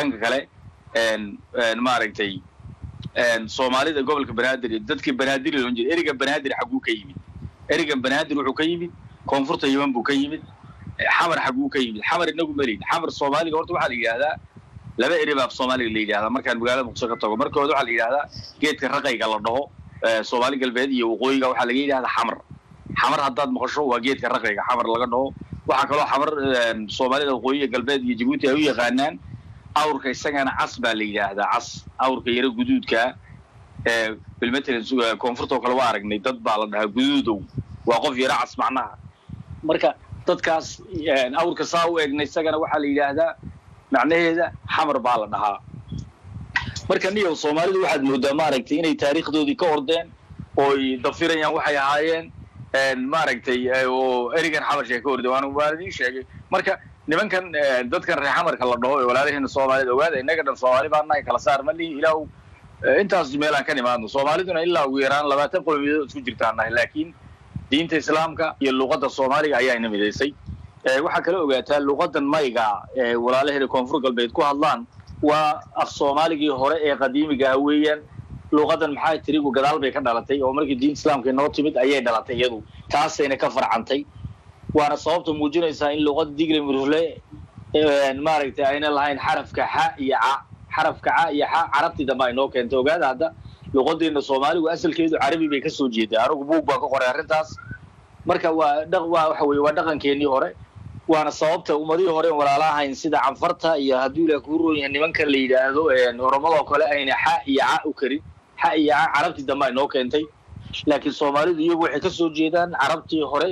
dhanka kale maaragtay Soomaalida gobolka Banaadir dadkii Banaadir loo jeeday eriga Banaadir xaguu ka yimid eriga Banaadir wuxuu ka yimid koonfurta Yemen buu ka yimid xamar xaguu ka yimid xamar inagu maleyn xamar Soomaaliga horta waxa la yiraahdaa laba eri baa Soomaaliga la yiraahdaa markaan magaalada Muqdisho ka tago markooda waxa la yiraahdaa geedka raqayga la dhaho Soomaali galbeed iyo waqooyiga waxa laga yiraahdaa xamar haddaad maqasho waa geedka raqayga xamar laga dhaho waxa kale oo xamar Soomaalida waqooyiga galbeed iyo Djibouti ay u yaqaanaan awrka isagana cas baa la yiraahdaa cas awrka yara guduudka bilmeterin koonfurta kale waa aragnay dad baa la dhahaa guduudow waa qof yara cas macnaha marka dadkaas awrka saa u eegnay isagana waxa la yiraahdaa macnaheeda xamar baa la dhahaa marka niyo Soomaalidu waxaad moodaa maaragtay inay taariikhdoodii ka ordeen oo ay dafirayaan waxay ahaayeen maaragtay oo erigan xabash ay ka ordeen waan idin sheegay marka nimankan dadkan reer xamarka la dhaho walaalaheena Soomaalida ogaada inaga dhan Soomaali baan nahay kala saar ma lihi ilaa intaas meelaan ka nimaadno Soomaaliduna ilaa ugu yaraan 20 qowmiyadood isku jirtaan nahay laakiin diinta Islaamka iyo luqadda Soomaaliga ayaa ina mideysay waxa kale ogaataa luqadan mayga walaalaheena koonfur galbeed ku hadlaan waa af Soomaaligii hore ee qadiimiga weeyaan luqadan maxay tirigu gadaal bay ka dhalatay oo markii diinta Islaamka inoo timid ayay dhalatay iyadu taasayna ka farcantay waana sababta muujinaysa in luqadda digri murule maaragtay ayna lahayn xarafka xa iyo ca xarafka ca iyo xa carabti damba inoo keentay ogaada hadda luqadeena Soomaaligu asalkeedu Carabi bay ka soo jeedaa anigu buug baa ka qoray arrintaas marka waxa weeye waa dhaqankeenii hore waana sababta ummadii hore walaalahayn sida canfarta iyo hadii la ku rooyay nimanka la yiraahdo Oromada kale ayna xa iyo ca u karin xa iyo ca carabti damba inoo keentay laakiin Soomaalidu iyagu waxay ka soo jeedaan carabtii hore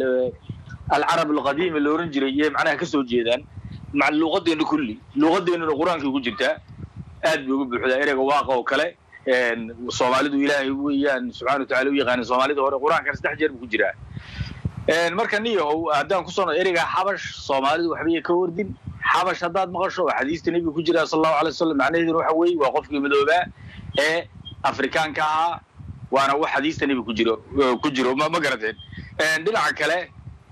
العرب القديم اللي ورنجريه معناها كسو جيدان مع اللغتين كلي لغتين القرآن كي وجبتها أد بيقول إيرك واقع وكله الصوماليد وإلهي ويان سبحانه وتعالى ويغاني الصوماليد هو القرآن كان استحجر بكجرا المركنية هو أدان كسرنا إيرك حبش صوماليد وحبيه كوردين حبش هذا مغشوا حديث النبي كجرا صلى الله عليه وسلم معناه يروح وي وقف في مدوبة أفريكان كها وأنا هو حديث النبي كجرا ما قرأتين دلع كله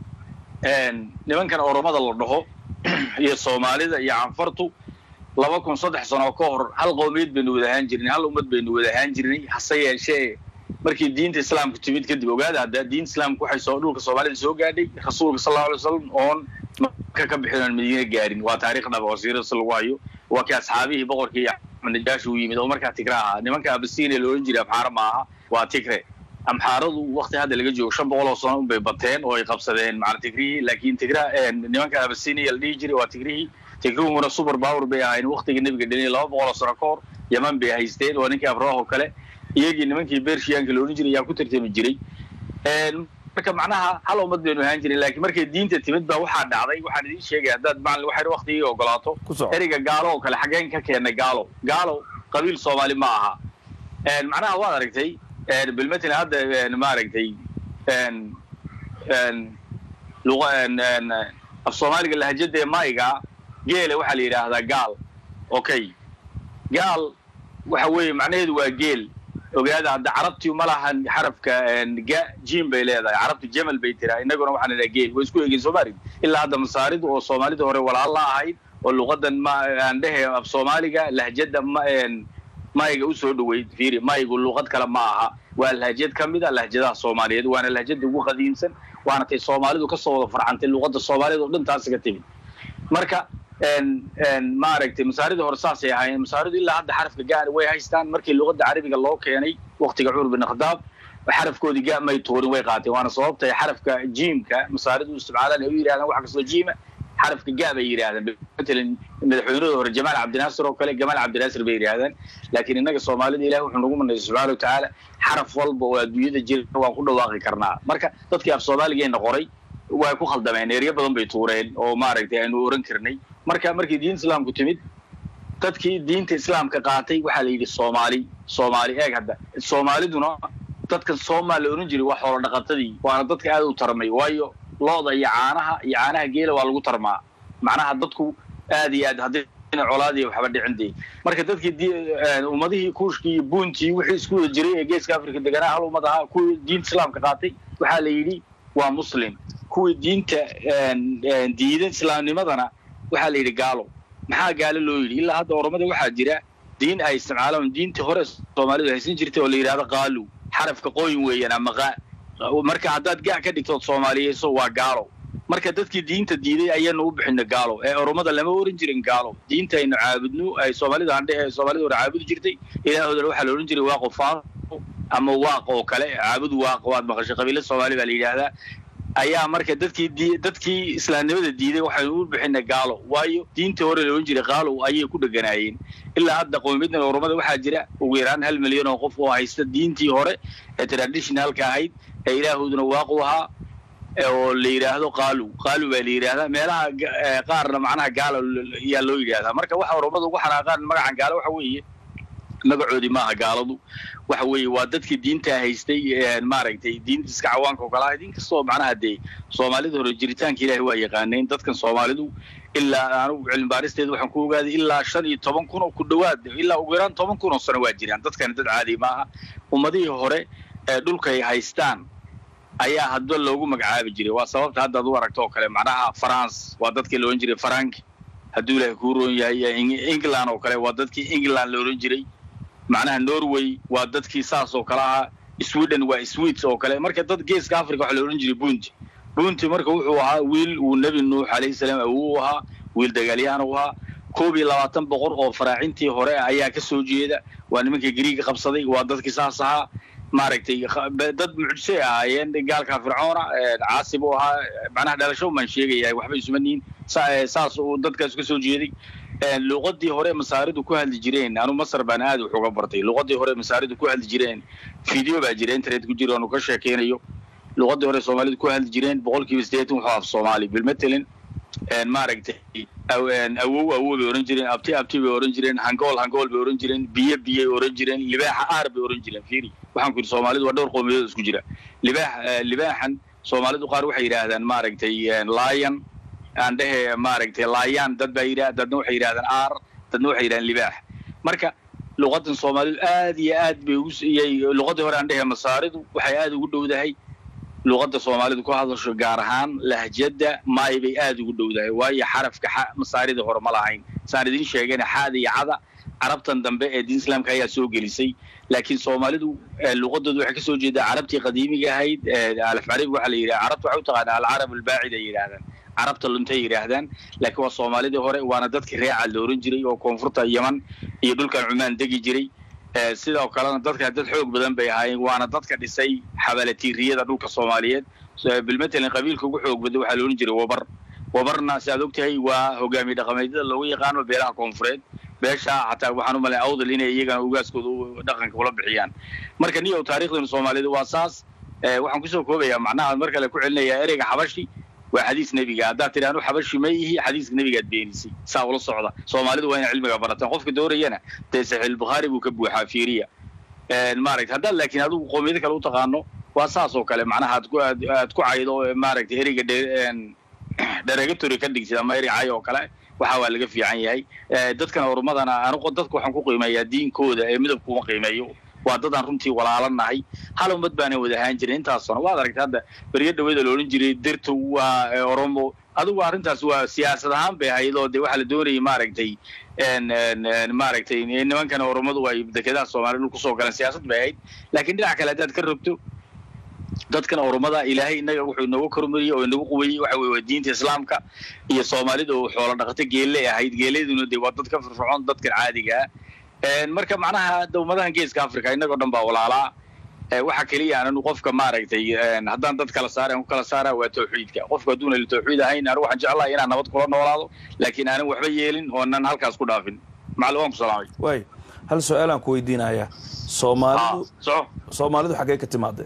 nimankan Oromada la dhaho iyo Soomaalida iyo Canfartu 2003 sano ka hor hal qowmiyad baynu wadahaan jirnay hal ummad baynu wadahaan jirnay hase yeeshee markii diinta Islaamku timid kadib ogaada hadda diinta Islaamku waxay soo dhulka Soomaalida soo gaadhay rasuulka sallallahu alayhi wasallam oon ka bixinaan Madiina gaarin waa taariikhda wasiirada sallallahu waa ka asxaabihi boqorkii Axmed Najaashi uu yimid oo markaa Tigraaha nimanka Abasiina loo jiray Afxaar maaha waa Tigre amxaaradu waqti hadda laga joogo 500 sano bay bateen oo ay qabsadeen macal Tigrihi laakiin Tigra nimanka Abasiiniya la dhigi jiray waa Tigruhuna super power bay ahayn waqtiga nabiga dhalay 200 sano ka hor Yemen bay haysteen oo ninkii Abraha kale iyagii nimankii Bershiyaanka loo jiray yaa ku tartami jiray marka macnaha hal ummad baynu ahaan jiray laakiin markay diinta timid baa waxa dhacday waxaan idin sheegay hadda macallin waxay waqtigii ogolaato eriga gaalo oo kale xageen ka keenay gaalo qabiil Soomaali ma aha macnaha waa aragtay بالمثل هذا ما رجتي لغة الصومالي اللي هجده ما يقع جيل وحلي هذا قال أوكي قال وحوي معناه هو جيل وهذا عند عربتي وملها حرف كجا جيم بيله هذا عربتي جمل بيترا إنه قلنا وحنا جيل ويسكو يجي صومالي إلا هذا مصارد والصومالي ده ولا الله هاي واللغة ما عنده الصومالي لهجده ما يجوا سودوي فيري ما يقول لغة كلام معها واللهجات كمية اللهجات الصومالية وأنا اللهجات دو قديم سن وأنا تي الصومالي وكسر فرعنت اللغة الصومالية ودن تاسك تبي مركا ما ركتي مسارد هرساسي يعني مسارد إلا هذا حرف الجار ويهايستان مركي اللغة العربية الله كياني وقت جعور بالنخداب وحرف كودي جاء ما يطور ويقاتي وأنا صوبت حرف كجيم كمسارد واستبعاد الهوية هذا واحد صل جيم حرف كجاء بيري هذا مثل مدحونه جمال عبد الناصر وكله جمال عبد الناصر بيري هذا لكن النجا الصومالي إله وحنقول من سبحانه وتعالى حرف والب ودوية الجيل وكله واقع كرنا مركا تذكر الصومالي جاي نقري ويكون خلدمين يريا بدون بيتورين أو ما رأيته إنه ورنكرني مركا دين إسلام كتمد تذكر دين الإسلام كقاطي وحلي الصومالي إيه هذا الصومالي دونا تذكر الصومالي ورنجري وحول نقطدي وأنا تذكر هذا ترمي وايو لوضع يعانها جيل والغو ترمى معناها dadku aad iyo aad hadina colaadii waxa badhi cindii marka dadkii ummadihii kuushkii buuntii wixii isku jiray ee geeska Afrika deganaa hal ummadaha ku diinta islaamka qaatay waxa la yiri waa muslim kuwii diinta diidan islaamnimadana waxa la yiri gaalo maxaa gaalo loo yidhi ilaa hadda oromada waxaa jira diin ay isticmaalaan diintii hore soomaalidu haysan jirtay oo la yidhaahdo qaalu xarafka qooyin weeyaan ama marka haddaad gac ka dhigtood soomaaliyeyso waa gaalo marka dadkii diinta diiday ayaanu u bixina gaalo ee oromada lama oran jirin gaalo diinta aynu caabudno ay soomaalida handhe ee soomaalida hore caabudi jirtay ilaahooda waxaa la oran jiray waaqo faaqo ama waaq oo kale caabud waaq waad maqashay qabiilada soomaali baa la yidhaahdaa ayaa marka dadkii islaamnimada diiday waxaynu u bixina gaalo waayo diintii hore la oran jiray gaalo ayay ku dheganaayeen ilaa hadda qowmiyadna oromada waxaa jira ugu yaraan 1 milyan oo qof oo haysta diintii hore ee traditionalka ahayd ee ilaahooduna waaqo ahaa oo la yiraahdo qaalu baa la yiraahdaa meelaha qaarna macnaha gaalo yaa loo yiraahdaa marka waxa oromada ugu xanaaqaan magacan gaalo waxa weeye magacoodi maaha gaaladu waxa weeye waa dadkii diinta haystay maaragtay diinta iska cawaanka oo kala ah diin kastoo macnaha de Soomaalidu hore jiritaanka Ilaahay waa yaqaaneen dadkan Soomaalidu ilaa aanu cilmi baaristeedu waxaan ku ogaaday ilaa 15,000 oo ku dhawaad ilaa ugu yaraan 10,000 oo sano waa jiraan dadkan dad caadi maaha ummadihii hore ee dhulka ay haystaan ayaa hadda loogu magacaabi jiray waa sababta hadda aad u aragto oo kale macnaha France waa dadkii loo oran jiray Frank hadduu Ilaahay ku roon yahay England oo kale waa dadkii England loo oran jiray macnaha Norway waa dadkii saas oo kale ah Sweden waa Swedes oo kale marka dad geeska Afrika waxa loo oran jiray Bunti marka wuxuu ahaa wiil uu Nabi Nuux alayhi salaam uu ahaa wiil dagaalyahan uu ahaa 22 boqor oo faraacintii hore ayaa ka soo jeeda waa nimanka Greek qabsaday waa dadkii saas ahaa maaragtay dad mucjise ahaayeen gaalka Fircoona caasib oo ahaa macnaha dhalasho man sheegayay waxba isumaniin saas oo dadkaas ka soo jeeday luqadii hore masaaridu ku hadli jireen anu Masar baan aad wax uga bartay luqadii hore masaaridu ku hadli jireen video baa jira internet ku jira oo ka sheekeynayo luqadii hore Soomaalidu ku hadli jireen 80% wuxuu af Soomaali bilmatalan maaragtay awow bay oran jireen abti bay oran jireen hangool bay oran jireen biye oran jireen libaaxa aar bay oran jireen fiiri waxaan ku yiri Soomaalidu waa dhowr qowmiyadood isku jira libaaxan Soomaalidu qaar waxay yiraahdaan maaragtay lion aan dhahe maaragtay lion dad baa yiraahdaa dadna waxay yiraahdaan aar dadna waxay yiraahdaan libaax marka luqadan Soomaalidu aad iyo aad bay ugu siiyay luqadii hore aan dhahe masaaridu waxay aad ugu dhowdahay luqadda Soomaalidu ku hadasho gaar ahaan lahjada maay bay aad ugu dhowdahay waayo xarafka masaarida hore ma lahayn saaridin sheegana xaad iyo cada carabtan dambe ee diin islaamka ayaa soo gelisay laakiin Soomaalidu luqadoodu waxay ka soo jeedaa carabtii qadiimiga ahayd alaf carabi waxa la yiraahdaa carabtu waxay u taqaanaa al-arab al-baa'id ay yiraahdaan carabta luntay yiraahdaan laakiin waa Soomaalida hore waana dadkii reeca la oran jiray oo koonfurta Yemen iyo dhulkan Cumaan degi jiray sidoo kalena dadka dad xoog badan bay ahaayeen waana dadka dhisay xabalatiiriyada dhulka Soomaaliyeed bilmatalan qabiilka ugu xoog badan waxa la oran jiray wabarna sidaad ogtahay waa hogaamiye dhaqameedyada loogu yaqaan beelaha koonfureed beesha xataa waxaan u maleeyaa awdal inay iyagana ugaaskooda dhaqanka kula bixiyaan marka niyo taariikhdan Soomaalidu waa saas waxaan ku soo koobayaa macnaha mar kale ku celinayaa ereyga xabashi waa xadiis nabiga hadda tiraano xabashi ma yihi xadiiska nabiga beenisay saa ula socda Soomaalidu waa in cilmiga barataan qofka doorayana Sahih Bukhari buu ka buuxaa fiiriya maaragtay hadda laakiin adigu qoomiyada kale u taqaano waa saas oo kale macnaha aad ku caydo maaragtay ereyga dheregatori ka dhigtay ama erey cay oo kale waxa waa laga fiican yahay dadkan horumadana anigu dadku waxaan ku qiimeeyaa diinkooda ee midabku ma qiimeeyo waa dadaan runtii walaalanahay hal ummad baan wada ahaan jiray intaas sano waad aragtay hadda bariga dhaweeda loo oran jiray dirtu waa Oromo adigu arrintaas waa siyaasad ahaan bay ahayd oo waxa la doonayay maaragtay maaragtay nimankan Oromadu ay dekedaha Soomaalidu ku soo galaan siyaasad bay ahayd laakiin dhinaca kale dad ka rabto dadkan Oromada Ilaahay inaga wuxuu noogu kormariyay oo inagu quwayay waxa weeye diinta Islaamka iyo Soomaalidu oo xoolo dhaqato geelle ahayd geeleeduna waa dad ka firfircoon dadka caadiga marka macnaha dawladahan geeska Afrika inaga dhan baa walaalaa waxa kaliya aan qofka maaragtay haddaan dad kala saareen ku kala saaraa waa tawxiidka qofka doona la tawxiid ahayn anigu waxaan jeclahay inaan nabad kula noolaado laakiin aanan waxba yeelin oo aan halkaas ku dhaafin macluumaad ku salaamay way hal su'aal aan ku weydiinayaa Soomaalidu xagee ka timaadeen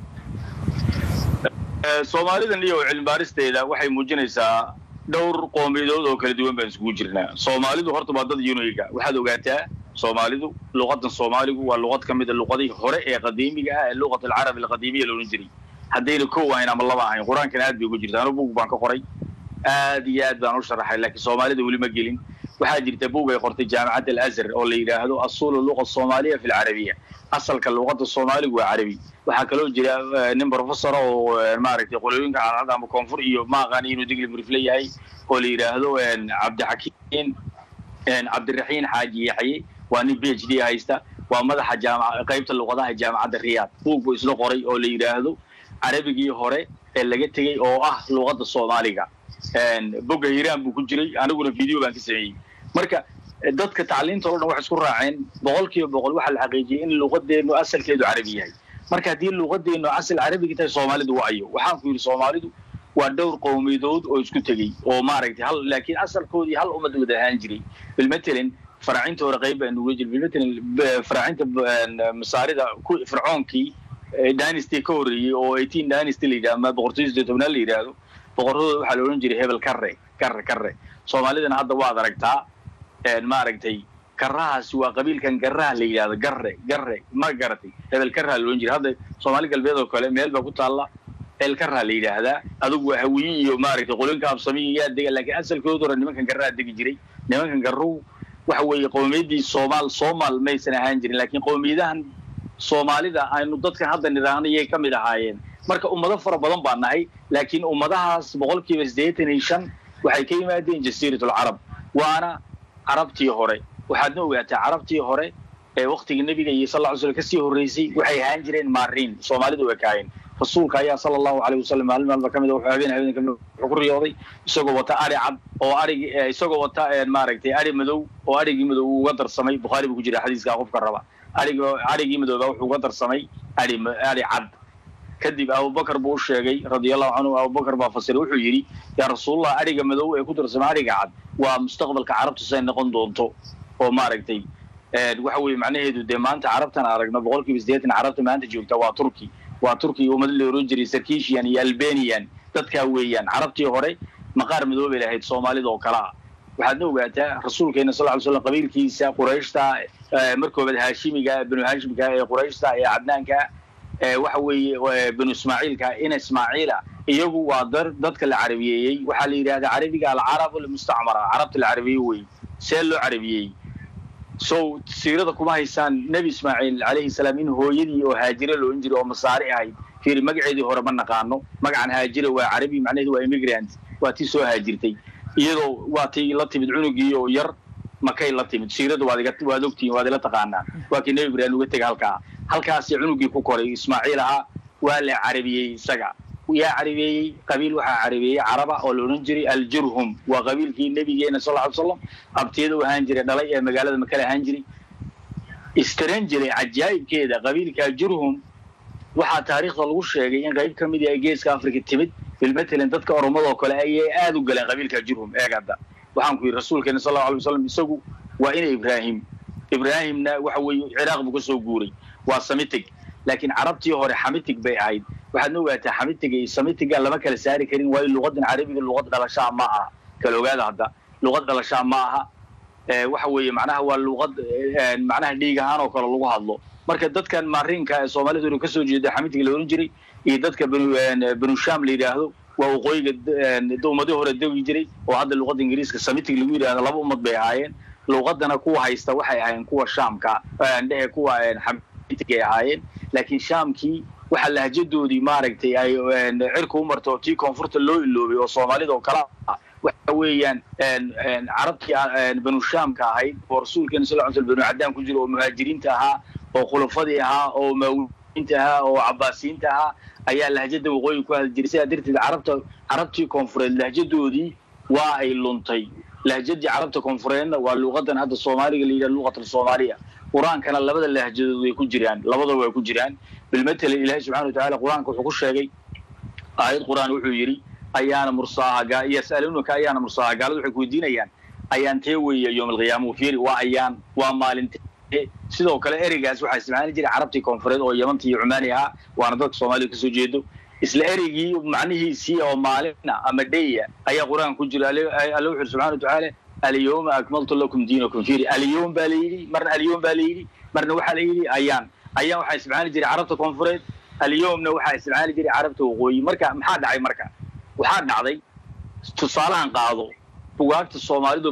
Soomaalidan iyo cilmi baaristeeda waxay muujinaysaa dhowr qowmiyadood oo kala duwan baan isugu jirnaa Soomaalidu horta waa dad unique waxaad ogaataa Soomaalidu luqadan Soomaaligu waa luqad kamid ah luqadii hore ee qadiimiga ah ee luqada al-arab al-qadiimiya loo jiray hadayna koow ahayn ama laba ahayn quraankan aad bay ugu jirtaa anigu buug baan ka qoray aad iyo aad baan u sharaxay laakiin Soomaalida wali ma gelin waxaa jirta buug ay qortay jaamacadda al-Azhar oo la yiraahdo asulu luqa Soomaaliya fi al-arabiyya asalka luqada Soomaaligu waa Carabi waxa kale oo jira nin professor oo maaragtay qolooyinka calaamada ama koonfur iyo ma aqaan inuu digli murifle yahay oo la yiraahdo Cabdi Xakiin عبد الرحيم حاجي يحيى وأنا PhD هايستا ومدح جامعة قيبت اللغة جامعة الرياض فوق ويسلو قري أو اللي يراهدو عربي هوري اللي جت جي أو لغة الصومالية بوجا هيران بوجري أنا أقول فيديو بان كسمعي مركا dadka tacliinta oo dhan wax isku raaceen 100% waxa la xaqiijiyay in luqadeenu asalkeedu Carabi yahay marka hadii luqadeenu asal Carabiga tahay Soomaalidu waayo waxaan ku yiri Soomaalidu waa dhowr qowmiyadood oo isku tagay oo maaragtay hal laakiin asalkoodii hal ummad wada ahaan jiray bilmatalan faracinta hore qayb aan uga jir bilmatalan faracinta masaarida ku fircoonkii dynasty ka horeeyay oo 18 dynasty la yiraahdo ama boqortooyada tobnaad la yiraahdo boqorrada waxa la oran jiray hebel karre Soomaalidana hadda waa aragtaa maaragtay karahaas waa qabiilkan garaha la yiraahdo garre ma garatay hebel karaha loo jiray hadda Soomaali galbeed oo kale meel ba ku taala el karaha la yiraahdaa adigu waa hawiyi iyo maaragtay qolinka absamiya deega laakiin asalkoodu hore nimankan garaha degi jiray nimankan garru waxa weeye qowmiyadii Soomaal maysan ahaan jirin laakiin qowmiyadahan Soomaalida aynu dadkan hadda nidaamiyay kamid ahaayeen marka ummado fara badan baa nahay laakiin ummadahaas 85% waxay ka yimaadeen jasiiratul Arab waana عربتي هوري waxaadna ogaataa carabtii hore ee waqtiga nabiga iyo sallallahu alayhi wasallam ka sii horeysay waxay ahaan jireen maariin Soomaalidu way kaayeen rasuulka ayaa sallallahu alayhi wasallam maalin kamid ah wuxuu ku riyooday isagoo wata ari cad oo arigi isagoo wata maaragtay ari madow oo arigi madow uga darsamay Bukhari ku jira xadiiska qofka raba arigi madow wuxuu uga darsamay ari cad kadib Abu Bakar buu sheegay radiyallahu anhu Abu Bakar baa fasiray wuxuu yiri ya rasuulullah ariga madow ee ku darsamay ariga cad waa mustaqbalka carabtu say noqon doonto oo maaragtay waxa weey macnaheedu de maanta carabtan aragna 180 carabta maanta joogta waa turki oo madal loo jiray Sarkishian iyo Albanian dadka weeyaan carabtii hore maqaar madow bay lahayd Soomaalida oo kala waxaadna ogaataa rasuulkeena sallallahu alayhi wasallam qabiilkiisa Qurayshta markoobad Haashimiga ibn Haashimiga ee Qurayshta ee Adnaanka waxa weeye ibn Ismaaciilka in Ismaaciila iyagu waa dadka la Carabiyeeyay waxa la yiraahdaa Carabiga al-Arab al-Musta'mara Arabta la Carabiyeeyay see loo Carabiyeeyay soo siirada kuma haysan Nabi Ismaaciil alayhi salaam in hooyadii oo haajira loo injiro oo masaari ahayd fiir magaceedii hore ma naqaano magacan haajira waa Carabi macnaheedu waa immigrant waa tii soo haajirtay iyadoo waa tii la timid cunugii oo yar makay la timid siirada waa ogtiin waa la taqaanaa waa kii Nabi Ibraahim uga tagay halkaas cunugii ku koray Ismaaciil aha waa la Carabiyay isaga ويا عربي قبيل وحا عربي عربة أو لونجري الجرهم وقبيل كي النبي جينا صلى الله عليه وسلم أبتيدوا هانجري دلائي مقالة مكالة هانجري استرنجري عجائب كده قبيل كالجرهم وحا تاريخ الوش يعني قبيل كميديا جيس كأفريقيا التمد في المثل أن تذكر رمضان وكلا أي آذو قال قبيل كالجرهم قاعد وحنكوي الرسول كان صلى الله عليه وسلم يسوق وإن إبراهيم وحوي عراق بقصه جوري وسمتك لكن عربتي هو حمتك بيعيد waxaad ogaataa xamitiga iyo samitiga lama kala saari karin waa luqadan Carabiga luqad dhalashaa ma aha kala ogaada hadda luqad dhalashaa ma aha waxa weeye macnaha waa luqad macnaha dhiig ahaan oo kale lagu hadlo marka dadkan maarinka ee Soomaalidu ka soo jeeda xamitiga la oran jiray iyo dadka banu Sham la yiraahdo waa waqooyiga dowladii hore dawgi jiray oo hadda luqad Ingiriiska samitiga lagu yiraahdo laba ummad bay ahaayeen luqadana kuwa haysta waxay ahaayeen kuwa Shaamka ee kuwa xamitiga ahaayeen laakiin Shaamkii waxa lahjadoodii maaragtay ay cirku u marto tii koonfurta loo iloobay oo Soomaalida oo kala waxa weeyaan carabtii banu Shaamka ahayd oo rasuulkeena sallallahu alayhi wasallam cadaan ku jiro oo muhaajiriinta ahaa oo khulafadii ahaa oo mawliinta ahaa oo cabbaasiinta ahaa ayaa lahjada waqooyi ku hadli jiray sida dirtida carabtii koonfureed lahjadoodii waa ay luntay lahjadii carabta koonfureedna waa luqadan hadda Soomaaliga la yiraahdo luqadda Soomaaliya quraanka labada lahjadood way ku jiraan labadaba way ku jiraan بالمثل إلهي سبحانه وتعالى قرآن كحكو الشيء آيات قرآن وحيري أيان مرصاها يسألونك أيان مرصاها قالوا حكو الدين أيان تيوي يوم القيامة وفيري وأيان ومالين سيدو كلا إريقاس وحي سمعاني جري عربتي كونفريد أو يمنتي عمانيها وأنا ضد صومالي كسو جيدو إسلا إريقي معنيه سي أو مالنا أمدية أي قرآن كجري ألوح سبحانه وتعالى اليوم أكملت لكم دينكم فيري اليوم باليري مرنا وحاليري أيام waxay isticmaali jiray carabta koonfureed اليومna waxay isticmaali jiray carabta waqooyi marka maxaa dhacay marka waxa dhacday tusaalahan qaado bugaagta Soomaalidu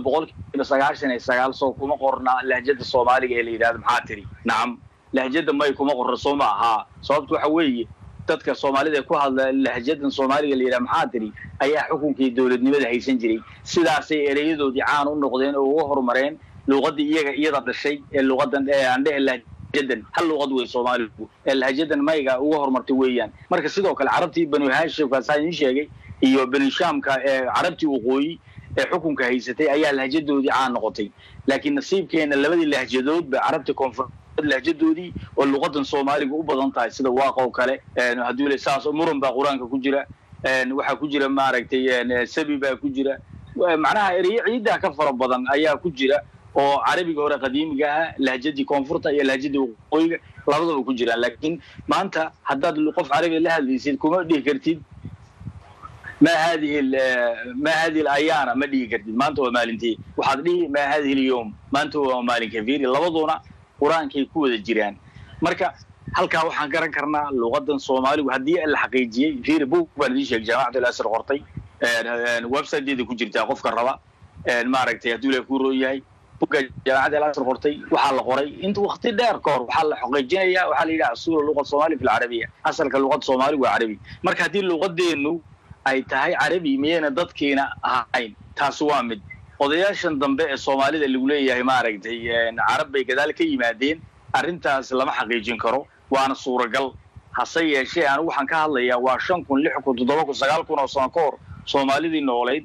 99 soo kuma qorna lahjada Soomaaliga ee la yiraahdo maxaa tiri nacam lahjada may kuma qorro Soomaha sababtu waxa weeye dadka Soomaalida ku hadla lahjadan Soomaaliga la yiraahdo maxaa tiri ayaa xukunkii dawladnimada haysan jiray sidaasay ereyadoodii caan u noqdeen oo uga horumareen luqadii iyada dhashay ee luqadan aan dhahay جدا هل لغة وين صومالي الهجدا ما يجا وهر مرتويان مركز سيدو كل عربتي بنو هاشم كاسين شيء iyo bani shaamka carabti waqooyi xukunka haysatay ayaa lahjadoodii caan noqotay laakiin nasiibkeena labadii lahjadood ba carabti koonfurta lahjadoodii oo luqadan Soomaaliga u badan tahay sida waaqo kale hadii la saas muran ba quraanka ku jira waxa ku jira maaragtay sabi ba ku jira macnaha ciida ka fara badan ayaa ku jira oo carabiga hore qadiimiga ah lahjadii koonfurta iyo lahjadii waqooyiga labadaba ku jiraan laakiin maanta haddaad qof carabi la hadlaysid kuma dhihi kartid ما هذه الأيام ما دي كرت ما أنتوا مالنتي وحد لي ما هذه اليوم ما أنتوا مالين كثير لبضونا قرآن كي كود الجيران مركا هل كانوا حنكرن كرنا لغة الصومالي وهدي الحقيقية في بوك بلديش جماعة الأسر غرطي ويب سايت دي كوجر تاخذ كهرباء المعركة يدول يكونوا جاي بوك جماعة الأسر غرطي وحال قري أنتوا وقت دار كور وحال حقيقية وحال إلى أصول اللغة الصومالي في العربية أصل كاللغة الصومالي وعربي مركا هذه اللغة دي إنه ay tahay carabi miyana dadkeena ahayn taas waa mid odayaashan dambe ee Soomaalida lagu leeyahay ma aragtay carab bay gadaal ka yimaadeen arintaas lama xaqiijin karo waana suuragal hase yeeshee aan waxaan ka hadlayaa waa 5,000 6,000 7,000 9,000 oo sano ka hor Soomaalidii nooleed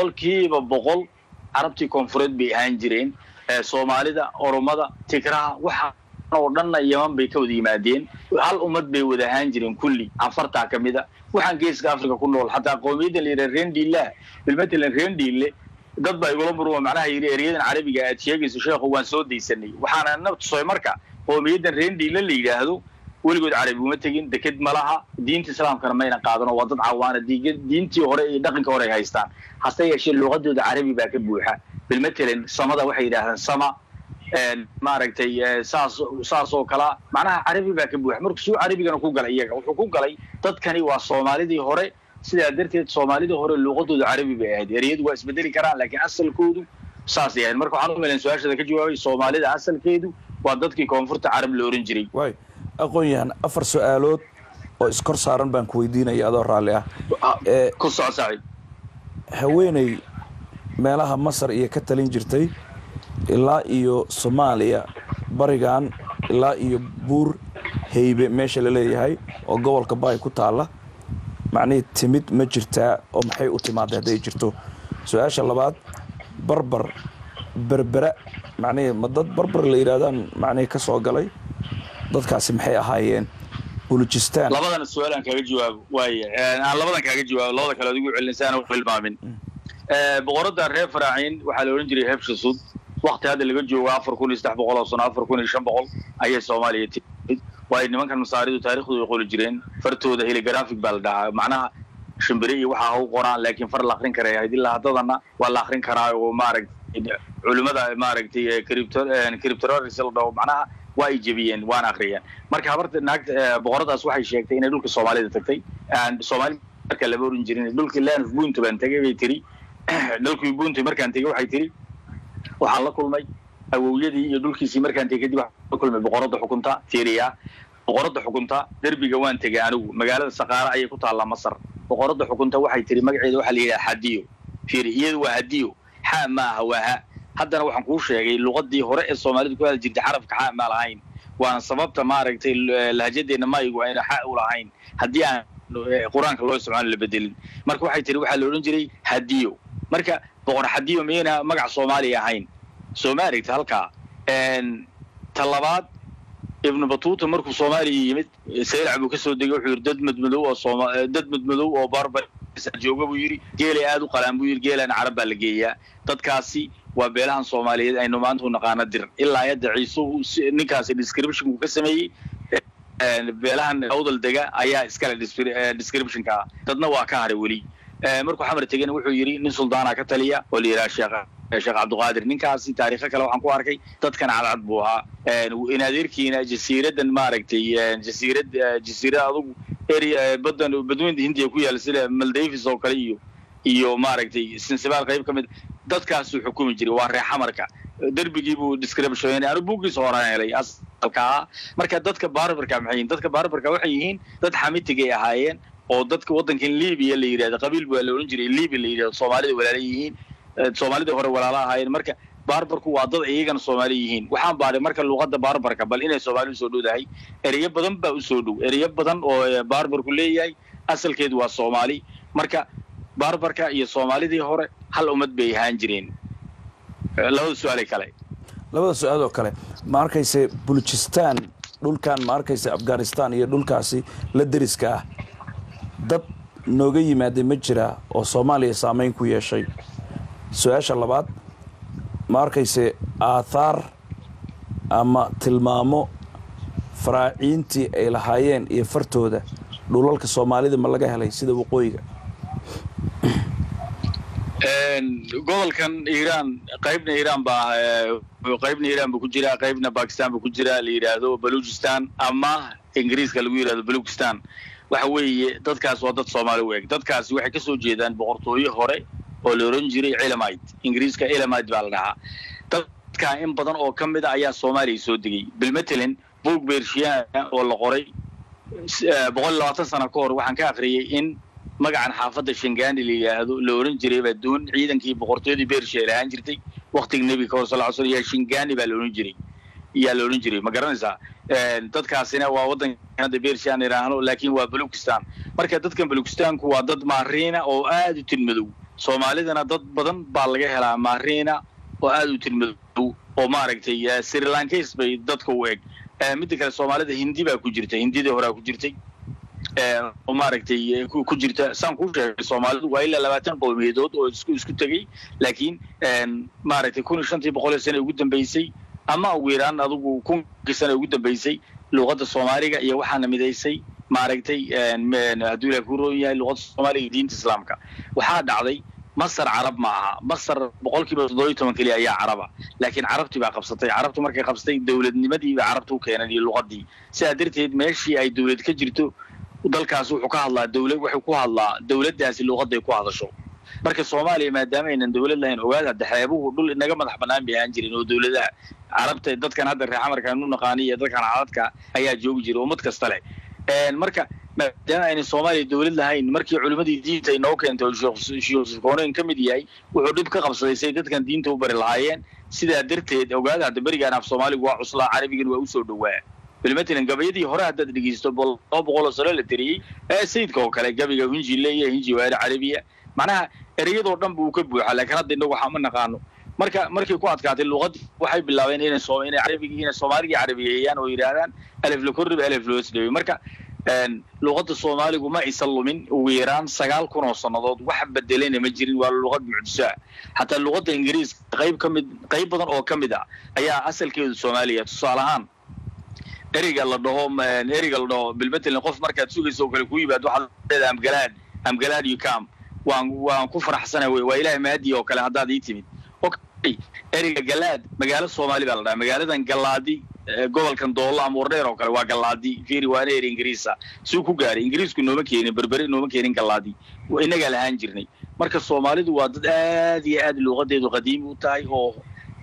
100% carabti koonfureed bay ahaan jireen Soomaalida Oromada Tigraha waxa oo dhan Yemen bay ka wada yimaadeen hal ummad bay wada ahaan jireen kulli afarta kamida waxaan geeska Afrika ku nool hatta qoomiyada la yiraahdo Rendile bilmatal Rendile dad bay ugu marwo macnaha ereyadan carabiga aad sheegayso sheekhu waan soo deysanay waxaana nabad soo marka qoomiyada Rendile la yiraahdo waligood carabi uma tagin dekad malaha diinta islaamkana ma ayna qaadano waa dad cawaana diintii hore iyo dhaqanka hore haystaan hase yeeshee luqadooda carabi baa ka buuxa bilmatal samada waxay yiraahdaan sama maaragtay saas oo kala macnaha carabi baa ka buuxa markuu soo carabigana ku galay iyaga wuxuu ku galay dadkani waa Soomaalidii hore sida darteed Soomaalida hore luqadooda carabi bay ahayd ereyadu waa isbedeli karaan laakiin asalkoodu saas yahay marka waxaan u maleyn su'aashada ka jawaabay Soomaalida asalkeedu waa dadkii koonfurta carab la oran jiray way aqoon-yahan 4 su'aalood oo iskor saaran baan ku weydiinaya adoo raali ah ku soo saaray haweenay meelaha Masar iyo ka talin jirtay ilaa iyo Soomaaliya barigan ilaa iyo buur haybe meesha la leeyahay oo gobolka Baay ku taala macnii timid ma jirtaa oo maxay u timaadday haday jirto su'aasha labaad berbera macnii ma dad barbar la yiraahdaan macnii ka soo galay dadkaasi maxay ahaayeen Bulujistaan labadan su'aalan kaaga jawaab waaye aan labadan kaaga jawaab labada kale ugu celinaysan oo filmaamin boqorada reer Faraaciin waxa la oran jiray Habsha Sud waqti hada laga joogo 4,300 sano 4,500 ayay Soomaaliya timid way nimankan masaaridu taariikhdooda qol jireen fartooda heligraphic bal dhaca macnaha shimbiri waxa uu qoraan laakiin far la akhrin karay ilaa hadana waa la akhrin karaa oo maaragtay culimada maaragtay cryptocurrency la dhaw macnaha way jabiyeen waan akhriyeen marka habarta naagta boqoradaas waxay sheegtay inay dhulka Soomaalida tagtay Soomaali marka la oran jirin dhulka Land of Buntu baan tagay bay tiri dhulkii Buntu markaan tagay waxay tiri waxaan la kulmay awowiyadii iyo dhulkiisii markaan tagay dib waxaan la kulmay boqorada xukunta Tiiriya boqorada xukunta darbiga waan tagay anigu magaalada Saqaara ayay ku taala Masar boqorada xukunta waxay tiri magaceedu waxa la yiraahdaa Hadiyo fiiriyadu waa Hadiyo ha ma hawaha haddana waxaan ku sheegay luqadii hore ee Soomaalidu ku hadal jirtay xarafka ha ma lahayn waana sababta maaragtay lahjadeena ma igu ayna ha u lahayn hadii aan quraanka loo isticmaalo la bedelin marka waxay tiri waxa la oran jiray Hadiyo marka boqor Hadiyo meena magac Soomaali ahayn Soomaaliga halka talabaad ibn Batuta markuu Soomaaliya yimid saylac buu ka soo degay wuxuu dad madmadow oo barbar jooga buu yiri geelay aad u qalaan buu yiri geelan carab baa la geeyaa dadkaasi waa beelahan Soomaaliyeed aynu maanta u naqaan dir ilaa yada ciiso ninkaas description uu ka sameeyay beelahan awdal dega ayaa iskala description ka dadna waa ka haray wali markuu xamar tagay wuxuu yiri nin suldaana ka taliya oo leeyahay Sheekh Cabduqaadir ninkaasi taariikh kale waxaan ku arkay dadkan cadcad buu ahaa in adeerkiina jasiiradan maaragtay jasiirada adugu area badweynta Hindiya ku yaal sida Maldives oo kale iyo maaragtay Zanzibar qayb kamid dadkaas uu xukumi jiray waa reer xamarka derbigii buu description anu buuggiisa horaan helay asalka marka dadka barbarka maxay dadka barbarka waxay yihiin dad xamitigay ahaayeen oo dadka wadankan Liibiya la yiraahdo qabiil baa la oran jiray Liibiya la yiraahdo Soomaalida walaalo yihiin Soomaalida hore walaalo ahaayeen marka barbarku waa dad iyagana Soomaali yihiin waxaan baaray marka luqadda barbarka bal inay Soomaali soo dhowdahay eriyo badan baa u soo dhow eriyo badan oo barbarku leeyahay asalkeedu waa Soomaali marka barbarka iyo Soomaalidii hore hal ummad bay ahaan jireen labada su'aal oo kale ma arkayse Balochistan dhulkan ma arkayse Afghanistan iyo dhulkaasi la deriska ah dad nooga yimaade ma jira oo Soomaaliya saameyn ku yeeshay su'aasha labaad ma arkayse aathar ama tilmaamo faraaciintii ay lahaayeen iyo fartooda dhulalka Soomaalida ma laga helay sida waqooyiga gobolkan Iran qaybna Iran buu ku jira qaybna Pakistan buu ku jira la yiraahdo Balochistan ama Ingiriiska lagu yiraahdo Balochistan waxa weeye dadkaas waa dad Soomaali weeg dadkaas waxay ka soo jeedaan boqortooyo hore oo la oran jiray Elamite Ingiriiska Elamite baa la dhahaa dadka in badan oo kamid ah ayaa Soomaaliya soo digay bilmatalan buug Bershiyan oo la qoray 120 sano ka hor waxaan ka akhriyay in magacan xaafadda Shingaani la yiraahdo la oran jiray badoon ciidankii boqortooyadii Bershiya aan jirtay waqtiga Nabiga sallallahu alayhi wasallam Shingaani baa la oran jiray ma garanaysaa dadkaasina waa wadanka Bershiya Iran laakiin waa Balochistan marka dadkan Balochistan ku waa dad maariina oo aad u tilmadow Soomaalidana dad badan baa laga helaa maariina oo aad u tilmadow oo maaragtay Sri Lanka bay dadku u eeg mid kale Soomaalida Hindi baa ku jirtay Hindida hore ku jirtay oo maaragtay ku jirta saan ku sheegay Soomaalidu waa ilaa 20 qowmiyadood oo isku tagay laakiin maaragtay 1500 sano ugu dambeysay ama ugu yaraan adigu 1000 sano ugu dambeysay luqadda Soomaaliga iyo waxaana midaysay maaragtay haduu la ku rooyahay luqadda Soomaaliga diinta Islaamka waxaa dhacday Masar Arab ma aha Masar 7% kaliya ayaa Araba laakiin Arabti baa qabsatay Arabtu markay qabsatay dawladnimadii baa Arabtu keenay luqadii sidaa darteed meeshii ay dawlad ka jirto dalkaas wuxuu ka hadlaa dawlad wuxuu ku hadlaa dawladdaasi luqadda ay ku hadasho marka Soomaaliya maadaama aynan dawlad lahayn ogaada dhaxeebuhu dhul inaga madax banaan bay aan jireen oo dawladaha Arabta dadkan hadda reer Amarka nu naqaaniyo dadkan caadadka ayaa joogi jiray ummad kasta leh marka maadaama aynan Soomaaliya dawlad lahayn markii culimadii diinta inoo keentay Sheekh Kooneen kamid yahay wuxuu dib ka qabsaday say dadkan diinta u bari lahaayeen sidaa darteed ogaada hadda barigaan af Soomaaligu waa cuslaa Carabigan waa u soo dhawaa bilmatalan gabayadii hore hadda dhigeysto 200 sano la tiriyay sayidka oo kale gabiga hinji leeyahay hinji waa Carabiya macnaha ereyadoo dhan buu ka buuxa laakiin hadda inagu waxa ma naqaano markii ku adkaatay luqad waxay bilaabeen inay Soomaaliga Carabiyeeyaan oo yiraahdaan alif la korrib alif loo isdheeyay marka luqadda Soomaaligu ma isalumin ugu yaraan 9000 oo sanadood wax bedelayna ma jirin waa luqad mucjisa hatta luqadda Ingiriiska qayb badan oo kamid ah ayaa asalkeedu Soomaaliya tusaalahaan eriga la dhaho bilmatalan qof markaad sugayso kale ku yimaado waxa leedahay am glad you come waan ku faraxsanahay waa Ilaahay maadi oo kale hadaad ii timid okay eriga galaad magaalo Soomaali baa la dhahaa magaaladan Galaadi gobolkan Doolla ama Wardheer oo kale waa Galaadi fiiri waa eer Ingiriisa soo ku gaaray Ingiriisku nooma keenin berberi nooma keenin Galaadi inaga lahaan jirnay marka Soomaalidu waa dad aad iyo aad luqadeedu qadiimi u tahay oo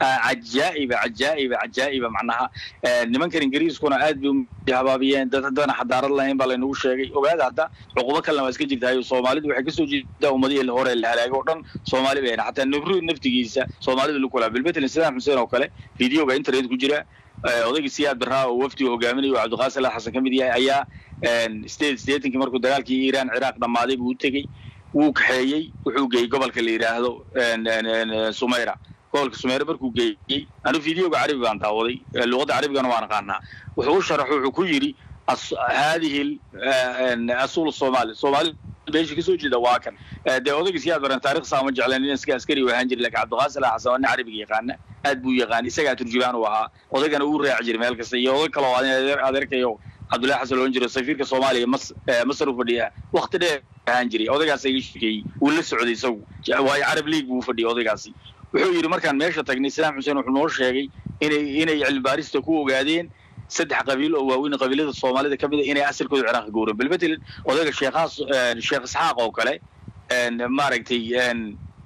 عجائب معناها nimankan Ingiriiskuna aad bay habaabiyeen dadana xadaarad lahayn baa la inagu sheegay ogaada hadda cuqubo kale waa iska jirtay Soomaalidu waxay ka soo jeedaa ummadii hore la halaago dhan Soomaali bay xataa nabru naftigiisa Soomaalidu lu kala bilbetel Saddam Hussein oo kale fiidiyoga internet ku jira odayga Siyaad Barraa oo wafdi hogaaminay oo Cabdiqaasim Xasan kamid yahay ayaa state markuu dagaalkii Iran Iraq dhamaaday buu tagay wuu kaxeeyay wuxuu geeyay gobolka la yiraahdo Sumayra gobolka Sumayra markuu geeyay anu fiidiyoga Carabi baan daawaday luqadda Carabigana waan aqaanaa wuxuu sharaxay wuxuu ku yiri هذه أصول الصومال بيش كسو جدا واكن ده أودك سياد بران تاريخ صام جعلانين عسكري وهنجر لك عبد الغاسل حسن وانا عربي يقانا أدبو يقاني سجى ترجمان وها أودك أنا أوري عجر مالك سيا أودك لو أنا أدرك يو عبد الله حسن وانجر السفير كصومالي مصر وفديها وقت ده هنجري أودك أسيج كي ولا السعودي سو واي عرب ليج وفدي أودك أسي وحول مركان ماشى تقني سلام حسين وحنور شيء إني على باريس تكو قاعدين saddex qabiil oo waaweyn qabiilada Soomaalida kamid ah inay asalkooda Ciraaq guureen bilbedel odayga Sheekh Isxaaq oo kale maaragtay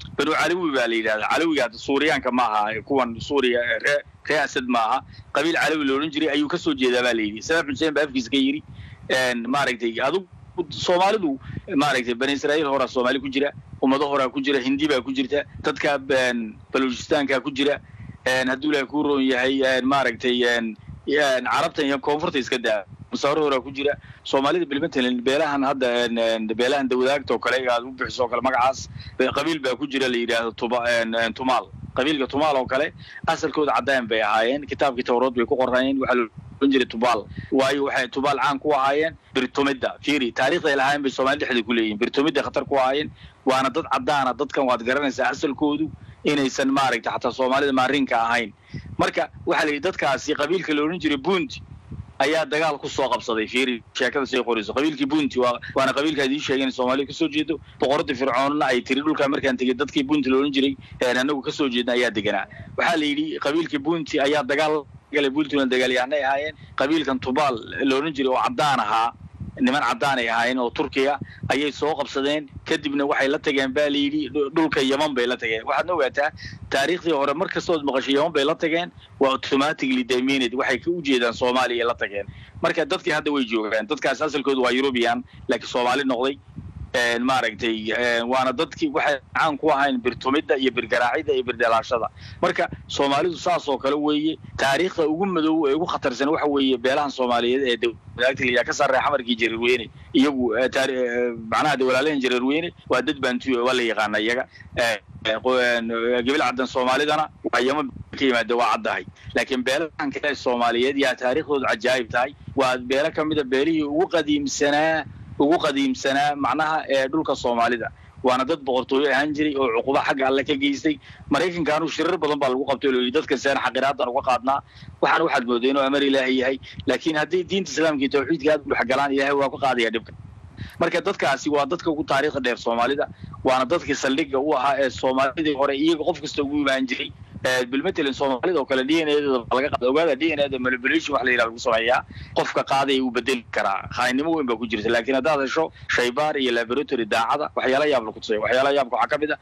بنو علوي بالي هذا علوي هذا سوريان كماها كون سوريا رئاسة معها قبيل علوي لورنجري أيو كسو جيدا بالي سبب حسين بأفكيس كيري إن ما رأيتي هذا Soomaalidu maaragtay bani Israa'iil hore Soomaali ku jira ummado hore ku jira Hindi baa ku jirta dadka Baluchistanka ku jira haduu la ku roon yahay maaragtay carabtan iyo koonfurta iska daa musaaro hore ku jira Soomaalida bilmatalan beelahan hadda beelahan dawladda oo kale aad u bixiso kale magacaas qabiil baa ku jira la yiraahdo Tumaal qabiilka Tumaal oo kale asalkooda cadaan bay ahaayeen kitaabkii Tawraad bay ku qorayeen waxa جري تبال واي وحي تبال عن كواهين برتوميدا فيري تاريخ الهاين بالصومال دحد كليين برتوميدا خطر كواهين وانا ضد عدانا ضد كان واد غرانيسا asalkoodu inaysan maaragtay xataa Soomaalida maarinka ahayn marka waxa la dadkaasi qabiilka loo oran jiray Bunt ayaa dagaal ku soo qabsaday fiiri sheekada soo qorayso qabiilkii Bunt waana qabiilka ay sheegeen Soomaaliya ka soo jeedo boqorada Fircoonna ay tiri dhulka markaan tagay dadkii Bunt loo oran jiray anagu ka soo jeedna ayaa deganaa waxa la yiri qabiilkii Bunt ayaa dagaal قال بولتون دجاليان هاين قبيل كان طبال لورنجري وعدانها niman cadaan ay ahaayeen oo Turkiga ayay soo qabsadeen kadibna waxay la tageen baaliyidi dhulka Yemen bay la tageen waxaad ogaataa taariikhdii hore markastoo maqashay Yemen bay la tageen waa automatically daymeynid waxay ka u jeedaan Soomaaliya la tageen marka dadkii hadda way joogaan dadkaas asalkoodu waa European laakiin Soomaali noqday maaragtay waana dadkii waxay caan ku ahayn birtumida iyo birgaraacida iyo birdalaashada marka Soomaalidu saas oo kale weeye taariikhda ugu madow ee ugu khatarsan waxa weeye beelahan Soomaaliyeed ee dawladda ka sarreeya xamarkii Jareerweyne iyagu macnaha dawladda Jareerweyne waa dad baantu wala yaqaan iyaga gabil cadan Soomaalidana waa Yemen ka yimaada waa cadahay laakiin beelahan kale Soomaaliyeed yaa taariikhdoodu cajaa'ib tahay waa beela kamida beelihii ugu qadiimsanaa macnaha ee dhulka Soomaalida waana dad boqortooyo ahaan jiray oo cuquba xaq alle ka geystay Mareykanka shirar badan baa lagu qabtay oo dadka saan xaqiraadana uga qaadnaa waxaan waxaad moodeen oo amar Ilaahay yahay laakiin haddii diinta Islaamka iyo tawxiidka aad u xagalaan Ilaahay waa ku qaadaya dhibka marka dadkaasi waa dadka ugu taariikhda dheer Soomaalida waana dadkii saldhigga u ahaa ee Soomaalida hore iyaga qof kasta ugu imaan jiray بالمثل Soomaalida oo kale DNA laga qaado ogaada DNA manipulation wax la yiraahdo sameeyaa qofka qaaday uu bedel karaa khaynimo weyn ba ku jirta laakiin hadaad hesho shaybaar iyo laboratory daacada waxyaalo yaab la ku tusay waxyaalo yaab waxa kamid ah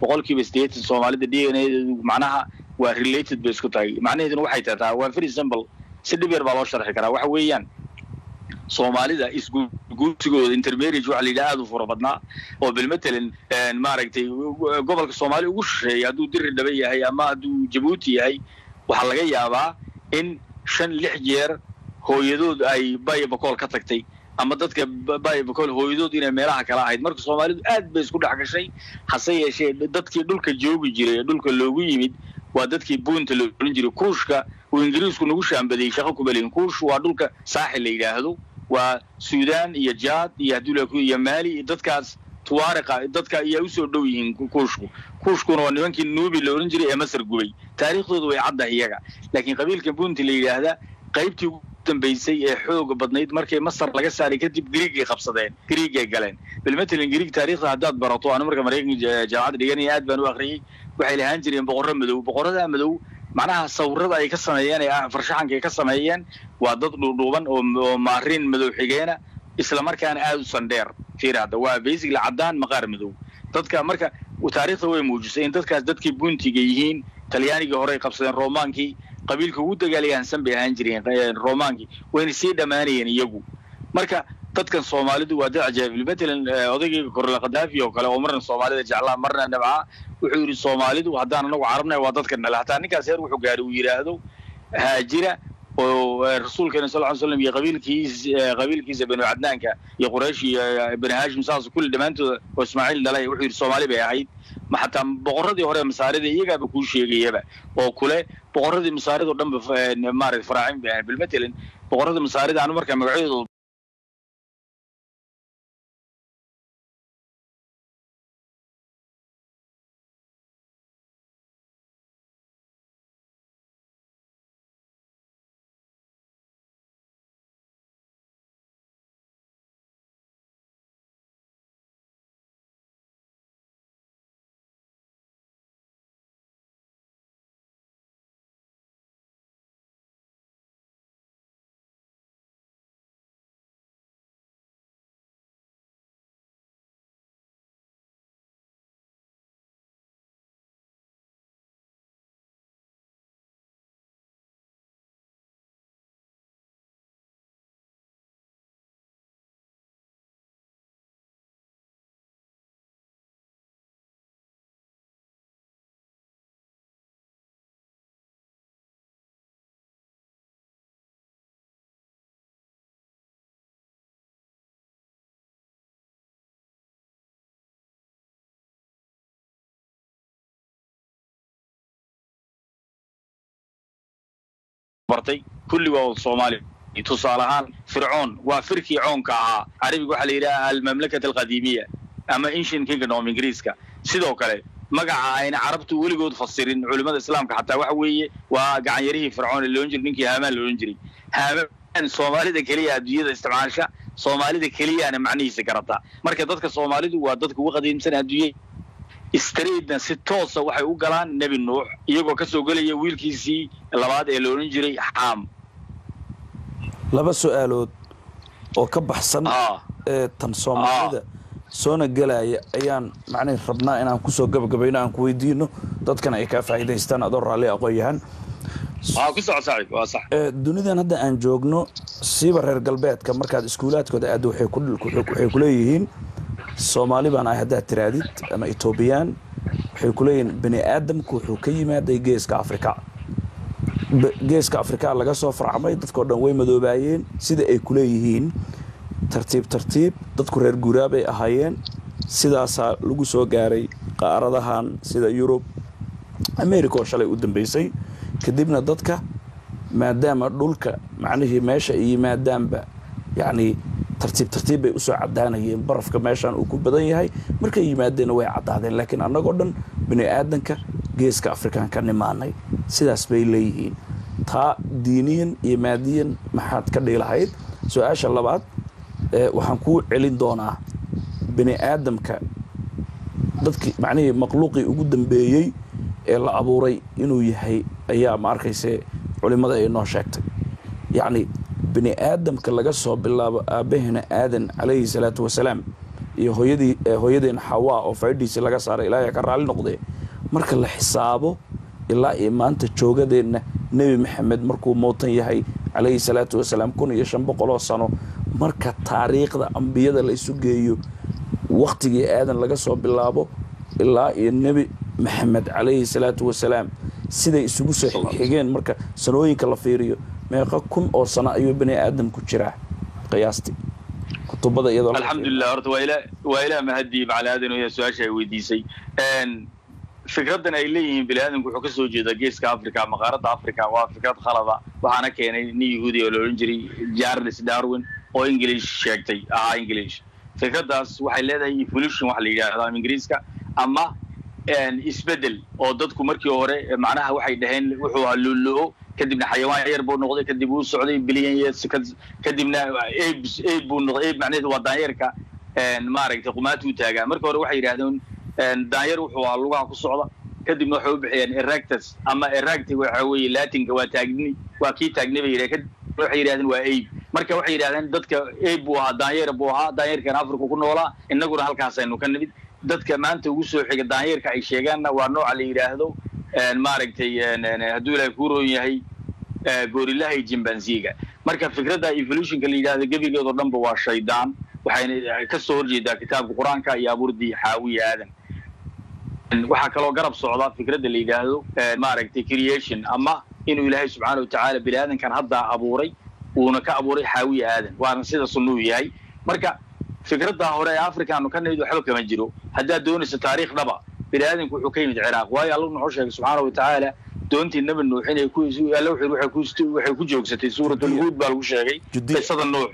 80% Soomaalida DNA macnaha waa related bay isku tahay macnaheedu waxay tahay waa very simple si dhib yar baa loo sharxi karaa waxa weeyaan Soomaalida isguursigooda intermarriage waxa la yiraahdo furabadnaa oo bilmatalan maaragtay gobolka Soomaaliya ugu shisheeyay haduu dir dhabay yahay ama haduu Djibouti yahay waxa laga yaabaa in 5-6 jeer hooyadood ay Baybakol ka tagtay ama dadka Baybakol hooyadood inay meelaha kala ahayd marka Soomaalidu aad bay isku dhaxgashay hase yeeshee dadkii dhulka joogi jiray dhulka loogu yimid waa dadkii Bunt loo oran jiray Kuushka oo Ingiriisku nagu shaambaday shaqo ku balin Kuush waa dhulka saaxil la yiraahdo waa Suudaan iyo Jaad iyo Duulaku iyo Mali dadkaas tuwaariqa dadka ay u soo dhow yihiin Kuushkuna waa nimankii Nuubi la oran jiray ee Masar gubay taariikhdoodu way cadda iyaga laakiin qabiilka Bunt la yiraahdo qaybtii ugu dambeysay ee xoog badnayd markay Masar laga saaray kadib Greek ay qabsadeen Greek ay galeen bilmatalan Greek taariikhda hadaad barato aan marka Mareykanka jaamacad dhiganay aad baan u akhriyay waxay lahaan jireen boqorada madow macnaha sawirada ay ka sameeyeen ee farshaxanka ay ka sameeyeen waa dad dhuuban oo maarin madow xigeena isla markaana aad u sandheer fiirada waa basically cadaan maqaar madow dadka marka taariikhda way muujisay in dadkaas dadkii Buntiga yihiin Talyaaniga hore ay qabsadeen Roomaankii qabiilka ugu dagaalayaan bay ahaan jireen Roomaankii wayna sii dhamaanayeen iyagu marka dadkan Soomaalidu waa dad ajaa'ib matalan odayga Korla Qadaafi oo kale oo marna Soomaalida jeclaa marna nabca wuxuu yiri Soomaalidu hadaan anagu carabnay waa dadkan dhalaxtaa ninkaas heer wuxuu gaaray uu yiraahdo haajira oo rasuulkeena sallallahu alayhi wasallam iyo qabiilkiisa banu Adnaanka iyo Quraysh iyo bani Haashim saas kulli dhamaantood oo Ismaaciil dhalay wuxuu yiri Soomaali bay ahayd ma xataa boqoradii hore Masaarida iyaga ba ku sheegayaba oo kule boqoradii Masaarida oo dhanba maarag faraacin bay ahayd bilmatalan boqoradii Masaarida aanu markaa magacooda bartay kulli waa Soomaali tusaalahaan Fircoon waa firkii coonka ahaa Carabiga waxa la yiraahdaa al-mamlakatu al-qadiimiyya ama ancient kingdom Ingiriiska sidoo kale magaca ayna carabtu weligood fasirin culimada islaamka xataa waxa weeye waa gacan yarihii Fircoon loo jiray ninkii Haamaan loo jiray Haamaan Soomaalida kaliya adduunyada isticmaasha Soomaalida kaliya macnihiisa garata marka dadka Soomaalidu waa dadka ugu qadiimsan adduunyada istreedna si toos ah waxay u galaan Nabi Nuux iyagoo ka soo galaya wiilkiisii labaad ee loo jiray Haam laba su'aalood oo ka baxsan tan Soomaalida soona galaya ayaan macnaheed rabnaa inaan ku soo gabagabayno aan ku weydiino dadkana ay ka faa'iideystaan adoo raalli aqoon ku soo saaxiib waa sax dunidan hadda aan joogno siiba reer galbeedka markaad iskuulaadkooda aad waxay ku leeyihiin Soomaali baan ay hadda tiraadid ama Ethiopian waxay ku leeyihiin bani aadamku wuxuu ka yimaaday geeska Afrika laga soo farcamay dadkoo dhan way madoobaayeen sida ay ku leeyihiin tartiib dadku reer guuraabay ahaayeen sidaas lagu soo gaaray qaaradahan sida Europe America oo shalay u dambeysay kadibna dadka maadaama dhulka macnaheedu meesha ay yimaadaanba yani tartiib bay u soo cadaanayeen barafka meeshan uu ku badan yahay markay yimaadeen way cadaadeen laakiin annagoo dhan bani aadanka geeska Afrikaan ka nimaanay sidaas bay leeyihiin taa diiniyan iyo maadiyan maxaad ka dhilahayd su'aasha labaad waxaan ku celin doonaa bani aadamka dadkii macnaheedu makhluuqii ugu dambeeyay ee la abuuray inuu yahay ayaa ma arkayse culimada ay noo sheegtay yani bani aadamka laga soo bilaabo aabahena aadan calayhi salaatu wasalaam iyo hooyadeen Xawaa oo faydhiisi laga saaray ilaahay ka raali noqday marka la xisaabo ilaa maanta joogadeena nabi maxamed markuu mootan yahay calayhi salaatu wasalaam 1500 sano marka taariikhda ambiyada la isu geeyo waqtigii aadan laga soo bilaabo ilaa nabi maxamed calayhi salaatu wasalaam siday isugu soo xigeen marka sanooyinka la fiiriyo meeqa kun oo sano ayuu bani aadamku jiraa qiyaasti kutubada iyadoo alxamdulillah horta waa ilaa mahadi macala aadan oo su'aasha ay weydiisay fikradan ay leeyihiin bani aadamku wuxuu ka soo jeedaa geeska Afrika ama qaaradda Afrika waa fikrad khalada waxaana keenay nin Yahuudi oo loo jiray Charles Darwin oo English sheegtay English fikradaas waxay leedahay evolution wax la yiraahdo Ingiriiska ama isbedel oo dadku markii hore macnaha waxay dhaheen wuxuu haluloo kadibna xayawaan yar buu noqday kadib uu socday bilyan years kadibna ape buu noqday macnaheedu waa daanyarka maaragtay qumaatu taagan markii hore waxay yiraahdeen daanyar wuxuu lugaha ku socda kadibna waxay u bixiyeen erectus ama erecti waxa weeye Latinka waa taagni waa kii taagni bay yiraahdeen waxay yiraahdeen waa ape marka waxay yiraahdeen dadka ape buu ahaa daanyarkan Afrika ku noolaa inaguna halkaas aynu ka nimid dadka maanta ugu soo xiga daanyarka ay sheegaanna waa nooc la yiraahdo maaragtay haduu ilaahay ku roon yahay gorillaha chimpanzee-ga marka fikradda evolution-ka la yiraahdo gabigeedo dhanba waa shaydaan waxayna ka soo horjeedaa kitaabka Quraanka iyo abuurdii Xaawiya Aadan waxa kale oo garab socda fikradda la yiraahdo maaragtay creation ama inuu ilaahay subxaanahu wa ta'aala bilaadankan hadda abuuray uuna ka abuuray Xaawiya Aadan waana sida sunnuu yahay marka fikradda hore ee Afrikaanu ka nimid waxba kama jiro hadaa doonaysa taariikh dhaba bilaadanku wuxuu ka yimid Ciraaq waayo Allah wuxuu sheegay subxaanahu wa ta'aala doontii nabi Nuux inay ku waxay ku joogsatay suuratul Huud baa lagu sheegay qisada Nuux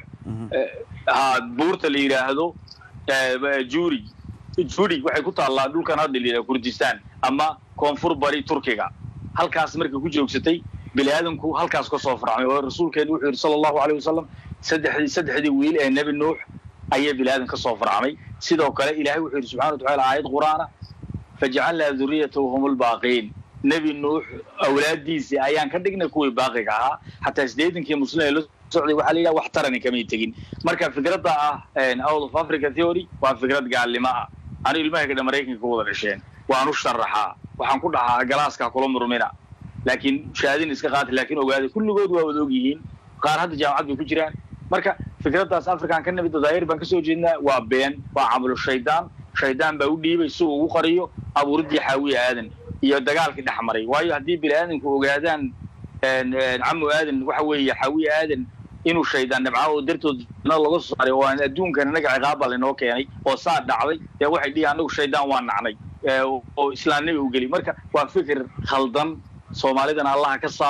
buurta la yiraahdo Juuri waxay ku taallaa dhulkan hadda la Kurdistan ama koonfur bari Turkiga halkaas markay ku joogsatay bilaadanku halkaas ka soo farcay oo rasuulkeenu wuxuu yiri sallallahu alayhi wasallam saddexdii wiil ee nabi Nuux ayay bilaadan ka soo farcamay sidoo kale ilaahay wuxuu yiri subxaanahu wa ta'aala aayad quraana faj'alna dhurriyyatahu al-baaqiin nabi Nuux awlaadiisi ayaan ka dhignay kuwii baaqiga ahaa hatta isdeedankii muslimiin la socday waxa la yiraahdaa wax taran kamay tagin marka fikradda out of Africa theory waa fikrad gaalnimo ah ani ilmaha ka Mareykanka ku wada dhasheen waan u sharaxaa waxaan ku dhahaa galaaska kula murmina laakiin shaadin iska qaatay laakiin ogaade kulligood waa wada og yihiin qaar hadda jaamacad bay ku jiraan marka fikraddaas Afrikaan ka nimid daayir baan ka soo jeednaa waa been waa amalu shaydaan baa u dhiibay si uu ugu qariyo abuuridii Xaawiya Aadan iyo dagaalkii dhaxmaray waayo hadii bilaadanku ogaadaan camu aadan waxa weeye Xaawiya Aadan inuu shaydaan nabca oo dartood laga saaray oo aan adduunkan naga ciqaab la noo keenay oo saa dhacday ee waxay dhiyaan anagu shaydaan waa nacnay oo islaamnimo u gali marka waa fikir khaldan Soomaalidana Allah ka saaro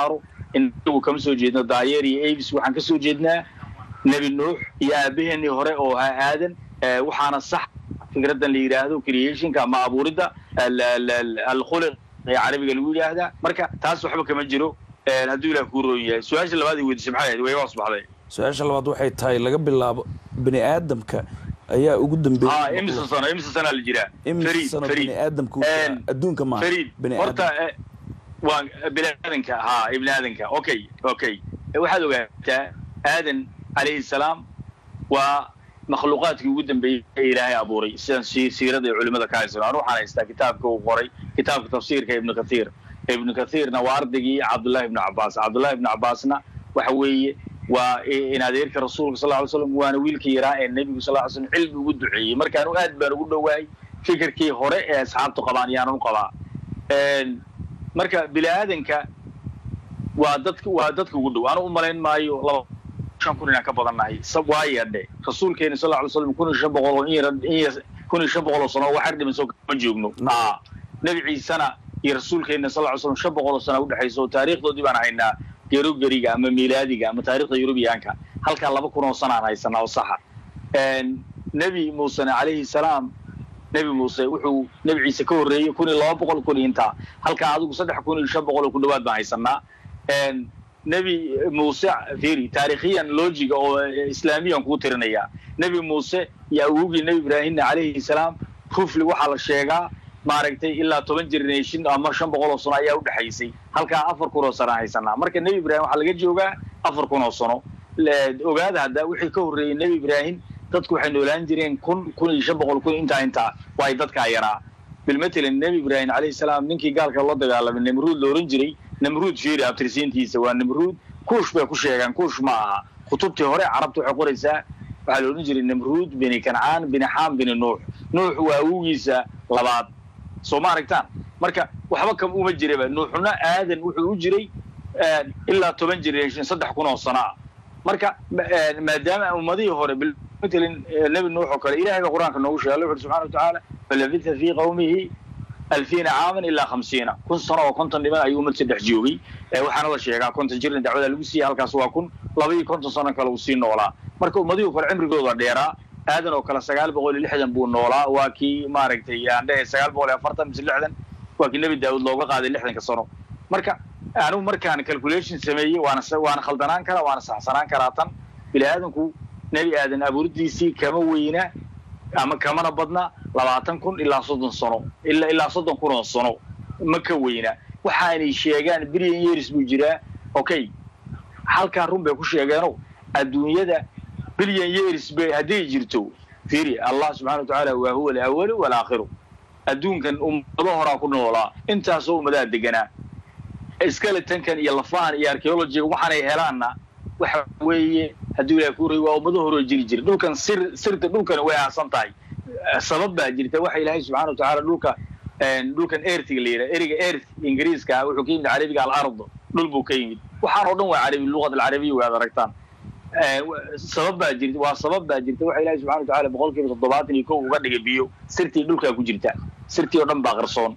inagu kama soo jeedno daayeer iyo avis waxaan ka soo jeednaa nebi nuux iyo aabaheenii hore oo ahaa aadan waxaana sax fikradan la yidhaahdo creationka ama abuuridda alkhuliq ee carabiga lagu yidhaahdaa marka taas waxba kama jiro hadduu ilaah kuu roon yahay su-aasha labaad ay weydiisay maxay ahayd way hoos baxday su-aasha labaad waxay tahay laga bilaabo bini aadamka ayaa ugu dambeeyay imisa sano la jiraa imisa sano bini aadamku adduunka ma bini horta waa bini aadanka ibni aadanka okay waxaad ogaataa aadan calayhi salaam waa makhluuqaadkii ugu dambeeyey ee ilaahay abuuray sidan siirada iyo culimada ka haysan aan waxaan haystaa kitaabka uu qoray kitaabka tafsiirka ibnu kathiirna waa ardaygii cabdullahi ibnu cabbaasna waxa weeye waa in adeerka rasuulka sal ly slam waana wiilkii yaraa ee nebigu sal ly slam cilmi ugu duceeyey markaanu aad baan ugu dhowaay fikirkii hore ee asxaabtu qabaan yaanan u qabaa marka bini aadanka waa dadka ugu dhow anu u malayn maayo 5,000 inaan ka badannahay waa yadhe rasuulkeena sal ly slam 1,500 sano waxar dhimanso kama joogno nebi ciisana iyo rasuulkeena sal ly slam 500 sano udhexayso taariikhdoodii baan haynaa gerogeriga ama miilaadiga ama taariikhda yurubiyaanka halkaa 2,000 sano aan haysanaa oo saxa nebi muusena calayhi salaam nebi muuse wuxuu nebi ciise ka horreeyey 1,200 kun intaa halkaa adigu 3,500 ku dhawaad baan haysanaa nebi muuse fiiri taariikhiyan loojiga oo islaamiyan kuu tirinaya nebi muuse iyo awowgii nebi ibraahimna calayhi salaam rufli waxaa la sheegaa maaragtay ilaa 10 generation ama 500 sano ayaa u dhaxaysay halkaa 4,000 sano haysanaa marka nebi ibraahim waxaa laga joogaa 4,000 sano ogaada hadda wixii ka horreeyey nebi ibraahim dadku waxay noolaan jireen 1,500 intaa waay dadkaa yaraa bilmatalan nebi ibraahim calayhi salaam ninkii gaalka la dagaalamay nimruud la oran jiray nimruud fiiri abtirsiintiisa waa nimruud kuush bay ku sheegaan kuush ma aha kutubtii hore carabta waxay qoraysaa waxaa la oran jiray nimruud bini kancaan bini xaam bini nuux waa awowgiisa labaad soo ma aragtaan marka waxba kam uma jiraba nuuxna aadan wuxuu u jiray ilaa 10 generation 3,000 sano marka maadaama ummadihii hore bilmatalan nebi nuux oo kale ilaahay baa qur-aanka noogu sheegay wuxuu subxaana watacaala falabitha fii qawmihi 2000 caaman ilaa 50 kun sano oo 50 dhiman ayuu ummad saddex joogay waxaana la sheegaa 50 jirna dacwada lagu siiyey halkaas waa 250 sano kale uu sii noolaa marka ummadihii kale cimrigooda dheeraa aadan oo kale 960 buu noolaa waa kii maaragtay aan dhahay 940 mise 60 waa kii nebi daawud looga qaaday 60 sano marka anigu markaan calculation sameeyey waana khaldanaan karaa waana saxsanaan karaa tan bini aadanku nebi aadan abuuridiisii kama weyna ama kamana badna 20,000 ilaa 30 sano ilaa 30,000 sano ma ka weyna waxaanay sheegaan billion years buu jiraa okay halkaa run bay ku sheegeeno adduunyada billion years bay hadday jirto fiiri allah subxaana watacaala waa huwa alawwalu walaakhiru adduunkan ummado horaa ku noolaa intaasoo ummadaa deganaa skeletonkan iyo lafahan iyo archaeology waxaanay helaanna waxa weeye hadduu ilaahay ku reey waa ummado horoo jiri jira dhulkan sirta dhulkan way aasan tahay sabab baa jirta waxa ilaahay subxaana watacaala dhulkan eartiga la yidhaha eriga earth ingiriiska wuxuu ka yimid carabiga al-ard dhul buu ka yimid waxaan oo dhan waa carabi luqad alcarabiya waad aragtaan sabab baa jirta waxa ilaahay subxaana watacaala 71% uga dhigay biyo sirtii dhulkaa ku jirta sirtii oo dhan baa qarsoon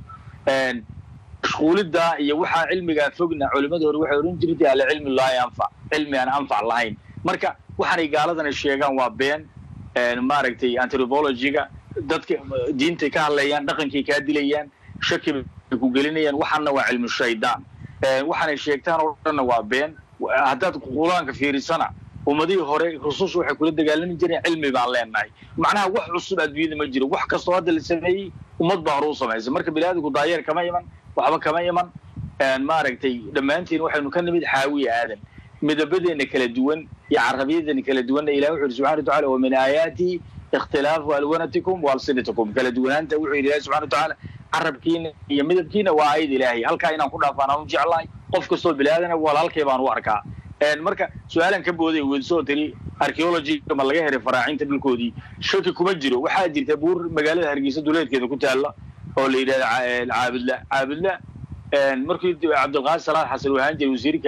mashquulidda iyo waxaa cilmigaa fogna culimmada hore waxay oran jirtay ala cilmi laa yanfac cilmi aan anfac lahayn marka waxaanay gaaladana sheegaan waa been maaragtay anthropology-ga dadka diintay ka hadlayaan dhaqankay kaa dilayaan shaki bay ku gelinayaan waxaana waa cilmu shaydaan waxaanay sheegtaan oo dhanna waa been haddaad quraanka fiirisana ummadihii hore rusushu waxay kula dagaalami jireen cilmi baan leenahay macnaha wax cusub adduunyada ma jiro wax kastoo hadda la sameeyey ummad baa hore u samaysay marka biniaadamku daayeer kama iman waxba kama iman maaragtay dhammaantiin waxaynu ka nimid xaawiya aadan midabadeena kala duwan iyo carabiyadeena kala duwanna ilahi wuxuu yidhi subxana watacaala wa min aayaatihi ikhtilaafu alwanatikum waalsinatikum kala duwanaanta wuxuu yidhi ilahi subxana watacaala carabkiina iyo midabkiina waa aayad ilaahay halkaa inaan ku dhaafaan aan u jeclahay qof kastoo biniaadana walaalkay baan u arkaa marka su-aalan ka booday weydiso tiri archaeology ma laga helay faraacinta dhulkoodii shaki kuma jiro waxaa jirta buur magaalada hargeysa duleedkeeda ku taalla oo la yidhahda caabudla markii cabdilqaadir salaad xasan uu ahaan jiray wasiirka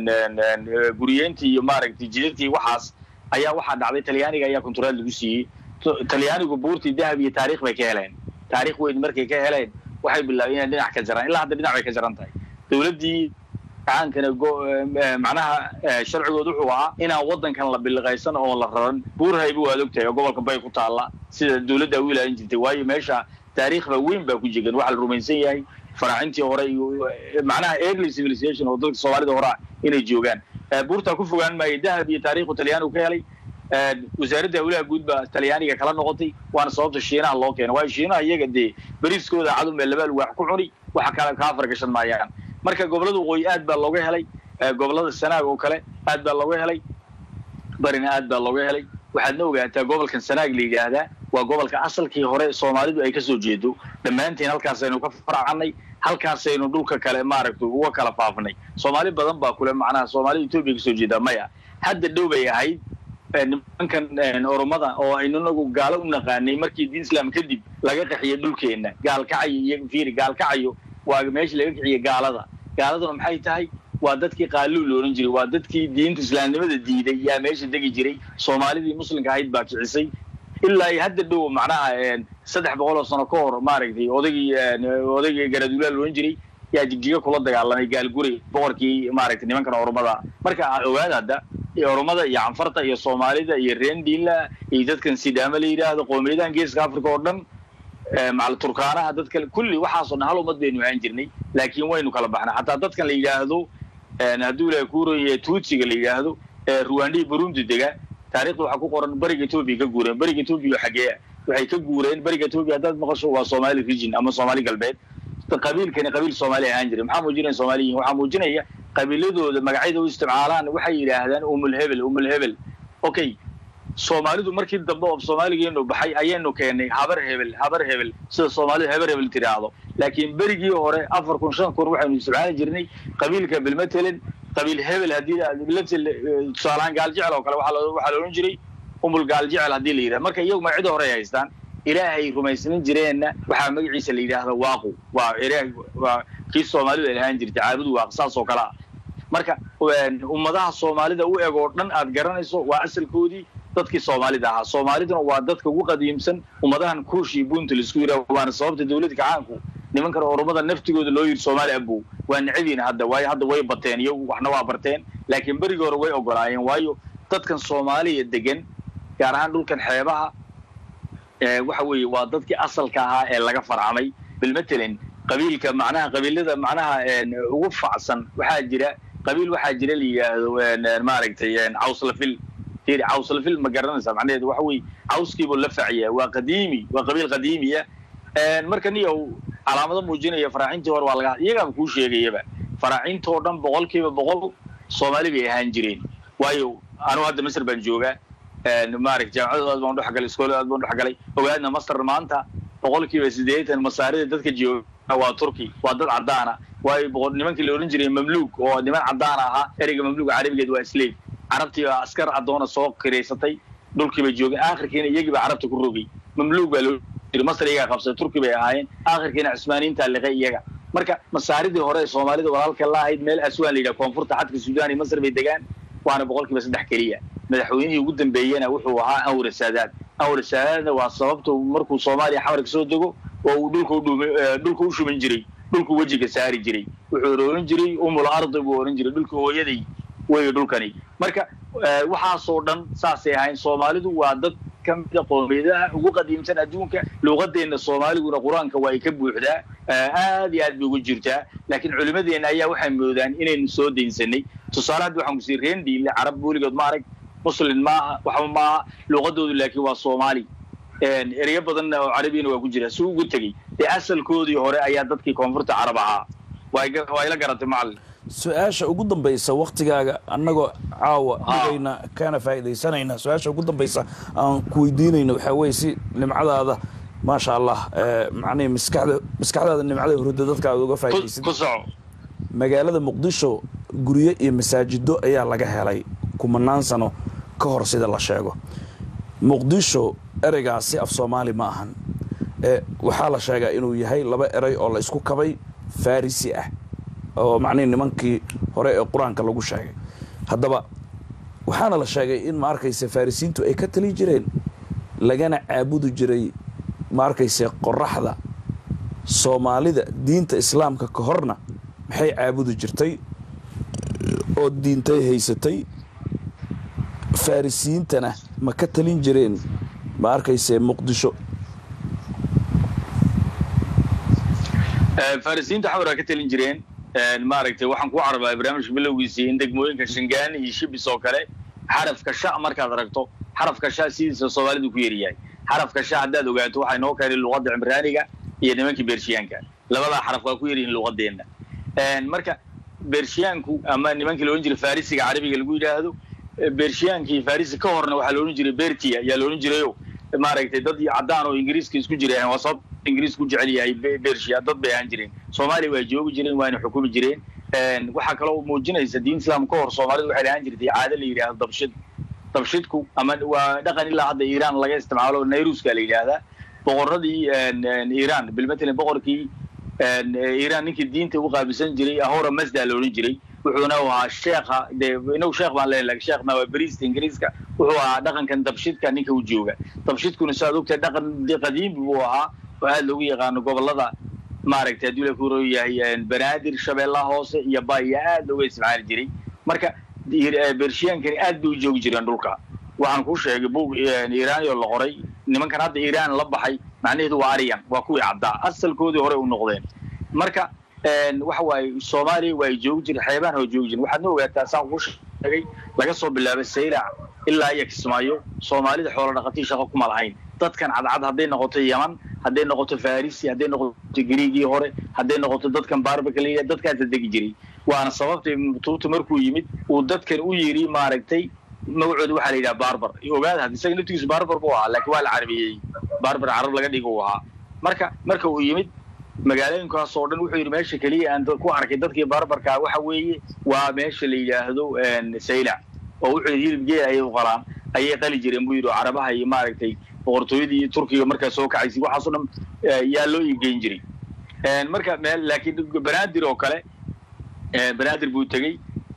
guriyeynta iyo maaragtay jidadtii waxaas ayaa waxaa dhacday talyaaniga ayaa konturaad lagu siiyey talyaanigu buurtii dahab iyo taariikh bay ka heleen taariikh weyn markay ka heleen waxay bilaabeen inay dhinac ka jaraan ilaa hadda dhinac bay ka jaran tahay dowladdii كان معناها شرع وضوحها إن وضن كان لبلغيسان أو الله رن بورها يبوا دكتور يقول كباي كتالله سيد الدولة دولة إنت تواي ماشى تاريخ وين بكوجيجن واحد الرومانسية فرعنتي وراي معناها early civilization oo dadka Soomaalida hore inay joogan buurta ku fogaan ma idahab iyo taariikhu Talyaanigu ka helay wasaaradda hawlaha guud ba Talyaaniga kala noqotay waana sababta Shiinaha loo keenay waa Shiinaha iyaga bariiskooda cadu meel laba wax ku cuni waxa kala ka fargashan maayaan marka gobolada waqooyi aad baa looga helay gobolada Sanaag oo kale aad baa looga helay barina aad baa looga helay waxaadna ogaataa gobolkan Sanaag la yiraahdaa waa gobolka asalkii hore Soomaalidu ay ka soo jeedo dhamaanteen halkaas aynu ka faracnay halkaas aynu dhulka kale maaragtay uga kala faafnay Soomaali badan baa kule macnaha Soomaali Itoobiya ka soo jeeda maya hadda dhowbay ahayd nimankan Oromada oo aynu nagu gaalo u naqaanay markii diin Islaam kadib laga qaxiyay dhulkeena gaal kacay iyo fiiri gaal kacayo waa meesha laga qaxiyay gaaladuna maxay tahay waa dadkii qaaluul looran jiray waa dadkii diinta Islaamnimada diiday yaa meesha degi jiray Soomaalidii Muslimka ahayd baa kicisay ilaa hadda dhow macnaha 300 sano ka hor maaragtay odagii garadula looran jiray yaa jijiga kula dagaalamay gaalguri boqorkii maaragtay nimankan Oromada marka ogaad hadda Oromada iyo Anfarta iyo Soomaalida iyo Reendila iyo dadkan Sidaama la yiraahdo qowmiyadahan Geeska Afrika oo dhan macal Turkaanaha dadka kulli waxa soo hal umad baynu aan jirnay laakiin waynu kala baxnaa hatta dadkan la yiraahdo haduu la kuuriyay Tuutsiga la yiraahdo Rwanda Burundi dega taariikhdu waxa ku qoran bariga Itoobiya ka guureen bariga Itoobiya xageeya waxay ka guureen bariga Itoobiya dad maqasho waa Soomaali region ama Soomaali galbeed qabiilkani qabiil Soomaali aan jirin maxaa muujinay Soomaaliyiin waxa muujinaya qabiiladooda magacyada u isticmaalaan waxay yiraahdaan umul hebel okay Soomaalidu markii dambe oo Soomaaligeenu baxay ayaynu keenay habar hebel sida Soomaalidu habar hebel tiraahdo laakiin barigii hore 4,000 kun waxaynu isticmaali jirnay qabiilka bilmatalan qabiil hebel hadii latil saalaan gaal jecel oo kale waxa loo oran jiray umul gaal jecel hadii la yiraahdo marka iyagu magacida hore ay haystaan ilaahay rumaysan jireenna waxa magaciisa la yiraahdo waaqo waa ilaahay waa kii Soomaalidu ay lahaan jirtay caabud waaqsaas oo kala marka ummadaha Soomaalida u eego dhan aad garanayso waa asalkoodii dadkii Soomaalida ahaa Soomaaliduna waa dadka ugu qadiimsan ummadahan Kuushi Buntu isku yiraahdo waana sababta dawladda gacanku nimanka Oromada naftigooda loo yiri Soomaali abu waa nicdiin hadda way bateen iyo waxna waa barteen laakiin bariga hore way ogolaayeen waayo dadkan Soomaaliya degan gaar ahaan dhulkan xeebaha waxa weeye waa dadkii asalka ahaa ee laga farcamay bilmatalan qabiilka macnaha qabiilada macnaha ugu facsan waxa jira qabiil waxa jira liyaado maaragtay Cawslafil ma garanaysaa macnaheedu waxa weeye cawskiibo la faciya waa qadiimi waa qabiil qadiimiya markan iyo calaamado muujinaya faraacintii hore waa laga iyaga ku sheegayaba faraacinto dhan 100% Soomaali bay ahaan jireen waayo anu hadda Masar baan joogaa maaragtay jaamacadaas baan dhex galay iskooladaas baan dhex galay ogaadna Masar maanta 80% masaarida dadka jooga waa Turki waa dad cadaana waayo nimankii la oran jiray mamluuk oo niman cadaan ahaa ereyga mamluuk Carabigeed waa slave Arabtii askar adoona soo kireysatay dhulkii bay joogay aakhirkiina iyagii baa Arabta ku rogay mamluuk baa loo Masar iyaga qabsay Turki bay ahaayeen aakhirkiina Cusmaaniinta liqay iyaga marka masaaridii hore Soomaalida walaalka la ahayd meel aswaan leeyahay koonfurta xadka Suudaan iyo Masar bay degaan waana 3% kaliya madaxweynihii ugu dambeeyayna wuxuu ahaa Anwar Saadaad waa sababtu markuu Soomaaliya xawarka soo dago oo uu dhulka u shuban jiray dhulku wajiga saari jiray wuxuu oran jiray umul ardi buu oran jiray dhulka hooyaday way dhulkani marka waxa soo dhan saasay ahayn Soomaalidu waa dad kamid ah qowmiyadaha ugu qadiimsan adduunka luqadeena Soomaaliguna Quraanka way ka buuxdaa aad iyo aad ugu jirtaa laakiin culimadeena ayaa waxay moodaan inaynu soo deynsanay tusaalaad waxaan ku siireen diin Arab buuligood ma arag muslim ma waxa ma luqadoodu laakiin waa Soomaali erey badan oo Carabiina waa ku jira soo ugu tagay asalkoodii hore ayaa dadkii koonfurta Carab ahaa way la garatay macallin su-aasha ugu dambaysa waqtigaaga annagoo caawa dhigayna kana faa'iidaysanayna su-aasha ugu dambaysa aan ku weydiinayno waxa weeye si nimcadaada ما شاء الله معني مسكحة النمعة هرود دتك أو فايدين مجالات مقدسو قرية مساجد دو أيها لقى هلاي كمنان سنو كهر سيد الله شاقو مقدسو أرجع سي في صومالي معهن وحالة شاقة إنه يهي لبا أري الله يسكو كبي فارسي أو معني إن منكي هراء القرآن كلو شاقة هذا بقى وحنا الله شاقة إن ماركيس فارسين تو إكتلي جرين لقينا عبودو جري ماركيس قرحة Soomaalida diinta islaamka ka horna maxay caabudu jirtay oo diintay haysatay farisiintana ma ka talin jireen ma arkaysee muqdisho farisiinta xawra ka talin jireen maaragtay waxaan ku carabaa barnaamijka bilowgiisii in degmooyinka Shingaan iyo Shibis oo kale xarafka sha markaad aragto xarafka sha sidiisa Soomaalidu ku yeeriyahay xarafka sha hadaad ogaato waxay noo keenay luqadda Cimraaniga iyo nimankii Beershiyaanka labada xaraf waa ku yeeriin luqadeena marka Beershiyaanku ama nimankii loo jiray Farisiga Carabiga lagu yiraahdo Beershiyaankii Farisi ka horna waxa loo jiray Beertiya yaa loo jirayo maaragtay dad cadaan oo Ingiriiska isku jireen waa sabab Ingiriis ku jecel yahay Beershiya dad bay aan jireen Soomaali way joogi jireen waana xukumi jireen waxa kale oo muujinaysa diin Islaam ka hor Soomaalidu waxay lahaan jirtay caado la yiraahdo dabshidku ama waa dhaqan ilaa hadda Iiraan laga isticmaalo Nayruuska la yiraahdo boqoradii Iiraan bilmatalan boqorkii Iiraan ninkii diinta ugu qaabisan jiray Ahura Mazda loo jiray wuxuuna ahaa sheekha inuu sheekh baan leeyahay sheekhna waa bariista Ingiriiska wuxuu ahaa dhaqankan dabshidka ninka uu jooga dabshidkuna saad ogtay dhaqan qadiim buu ahaa oo aad loogu yaqaan gobolada maaragtay hadii la kuuro yahay Banaadir Shabeellaha Hoose iyo Baaya aad looga isticmaali jiray marka Beershiyaankani aad buu joogi jireen dhulka waxaan ku sheegay buug Iiraan oo la qoray nimankan hadda Iiraan la baxay macnaheedu waa Aryan waa kuwii cadda asalkoodii hore u noqdeen marka waxa way Soomaaliya way joogi jireen xeebaan oo joogi jireen waxaad ogaataa saan ku sheegay laga soo bilaabay Saylac ilaa ay Kismaayo Soomaalida xoolo dhaqatii shaqo kuma lahayn dadkan cadcad haday noqoto Yaman haday noqoto Farisi haday noqoto Greegi hore haday noqoto dadkan Barbakaliya dadkaas degi jiray waana sababtay tuutu markuu yimid uu dadkan u yiri maaragtay magacoodu waxa la yiraahdaa barbar ogaad hadii isaga naftiisu barbar buu ahaa laakiin waa la carabiyay barbar carab laga dhigo ahaa marka uu yimid magaalooyinkaas oo dhan wuxuu yiri meesha kaliya aan ku arkay dadkii barbarka waxa weeye waa meesha la yiraahdo Saylac oo wuxuu hilibgeey ay u qalaan ayay qali jireen buu yiri carabaha iyo maaragtay boqortooyadii Turkiga markaa soo kacaysay waxa soo dhan yaa loo iibgeyn jiray marka meel laakiin Banaadir oo kale Banaadir buu tagay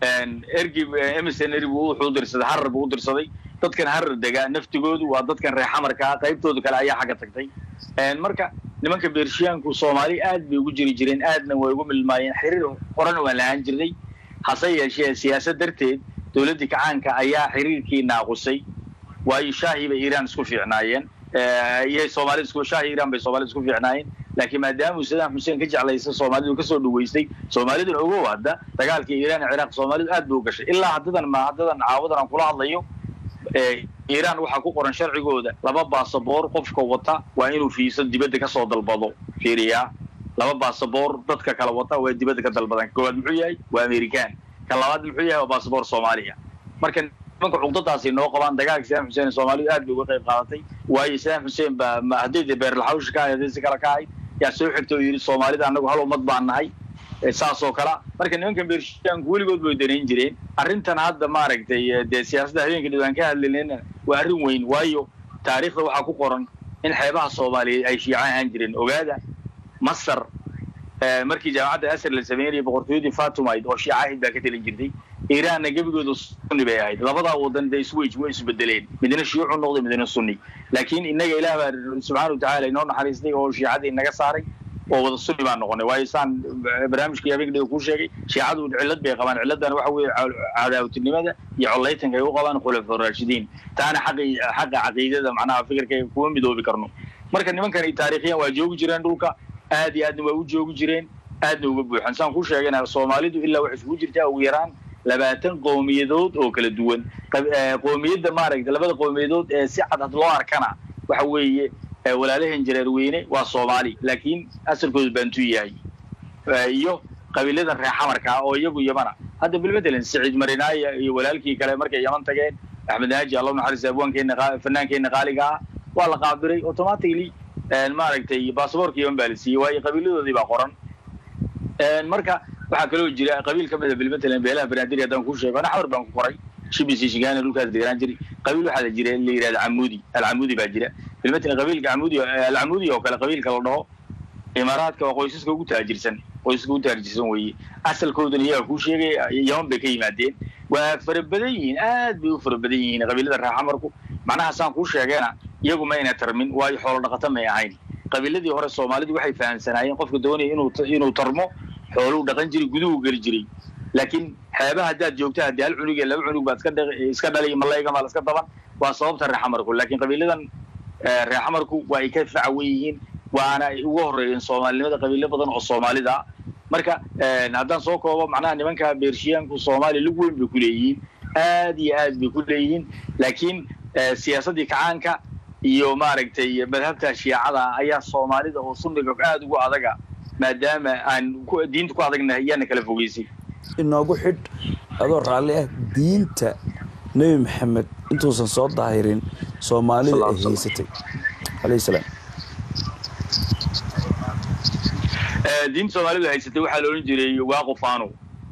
ergi MSN buu wuxuu dirsaday harar buu dirsaday dadkan harar degaa naftigoodu waa dadkan reer xamarka qaybtooda kale ayaa xaga tagtay marka nimanka Beershiyaanku Soomaali aad bay ugu jiri jireen aadna way ugu milmaayeen xiriir qoran oo laan jirnay hase yeeshee siyaasad darteed dawladda kacaanka ayaa xiriirkii naaqusay waayo shaahiba Iiraan isku fiicnaayeen iyo Soomaali isku shaahi Iiraan bay Soomaali isku fiicnaayeen laakiin maadaama Saddam Hussein ka jeclaysa Soomaalidu ka soo dhaweystay Soomaalidu ugu wada dagaalkii Iiraan iyo Ciraaq Soomaalidu aad buu gashay ilaa haddan caawadan kula hadlayo Iiraan waxa ku qoran sharcigooda laba baasaboor qofka wata waa inuu fiiso dibadda ka soo dalbado fiiriya laba baasaboor dadka kala wata waa dibadda ka dalbadan koowaad muxuu yahay waa American ka labaad muxuu yahay waa baasaboor Soomaaliya marka nimanka cugdadaasi noo qabaan dagaalka Saddam Hussein Soomaalidu aad uga qayb qaadatay waayo Saddam Hussein ba hadii beer la hawsh ka ahayd si kala kaay yaa soo xigtay yiri Soomaalida anagu hal ummad baan nahay saasoo kala marka nimanka Beershiyaanku weligood way dareen jireen arrintan hadda maaragtay siyaasadda habeenka dhawaan ka hadlayna waa arrin weyn waayo taariikhda waxa ku qoran in xeebaha Soomaaliyeed ay shiicaan jireen ogaada Masar markii jaamacadda Asr la sameeyay boqortooyadii Fatimid oo shiicaahid baa ka talin jirtay Iiraanna gabigoodu sunni bay ahayd labada wadan day way isbedeleen midna shiicu noqday midna sunni laakiin inaga Ilaahay subhanahu wa ta'ala inoo naxariistay oo shiicadii naga saaray oo wada sunni baan noqonay waayo saan barnaamijkii habeenkii ku sheegay shiicadu cilad bay qabaan ciladan waxa weeye cadaawtinimada iyo colaytanka ay u qabaan khulafaa raashidiin taana xaqa aqeedada macnaha fikirka kuwa midoobi karno marka nimankan taariikhiyan waa joogi jireen dhulka aad iyo aad waa u joogi jireen aadna uga buuxan saan ku sheegayna Soomaalidu ilaa wax isku jirtaa ugu yaraan 20 qowmiyadood oo kala duwan qowmiyada maaragtay labada qowmiyadood ee si cad loo arkana waxa weeye walaalahan jareer weyne waa Soomaali laakiin asalkoodu bantu yahay iyo qabiilada reer xamarka oo iyagu Yamana hadda bilmadalan Saciid Marinaaya iyo walaalkii kale markay Yaman tageen Axmed Naaji Allah naxariis abwaankeena fannaankeena qaaliga waa la qaabiray automatically maaragtay baasaboorkii Yaman baa la siiyay way qabiiladoodii baa qoran marka waxa kale oo jira qabiil ka mid ah bilmadalan beelaha Banaadir hadan ku sheego ana xawar baan ku qoray shibisi shigaan dhulkaas deegaan jiray qabiil waxa la jiray la yiraahdo Camudi baa jira bilmadalan qabiilka Camudi oo kale qabiilka la dhaho Imaaraadka waa qoysaska ugu taajirsan weeye asalkooduna iyaga ku sheegay Yaman bay ka yimaadeen waa farabadan yihiin aad bay u farabadan yihiin qabiilada reer xamarku macnaha saan ku sheegayna iyagu ma ina tarmin waayo xoolo dhaqato ma ahayn qabiiladii hore Soomaalidu waxay fahansanaayeen qofka doonaya inuu tarmo xoolo dhaqan jiray guduhu gali jiray laakiin xeebaha haddaad joogto haddii hal cunug iyo laba cunug baad iska dhalay malayga maal iska daban waa sababta reexamarku laakiin qabiiladan reexamarku waa ay ka facawan yihiin waana ay ugu horreeyeen soomaalinimada qabiilo badan oo soomaalida marka haddaan soo koobo macnaha nimanka beershiyaanku soomaali lug weyn bay ku leeyihiin aad iyo aad bay ku leeyihiin laakiin siyaasaddii kacaanka iyo maaragtay madhabta shiicada ayaa soomaalida oo sunniga aad ugu adaga maadaama aan diinta ku adagnahay ayaana kala fogeysay inoogu xidh adoo raalli ah diinta nebi maxamed intuusan soo daahirin soomaalida ay haysatay calayhi salaam diinta soomaalida haysatay waxaa la odhan jiray waaqofaano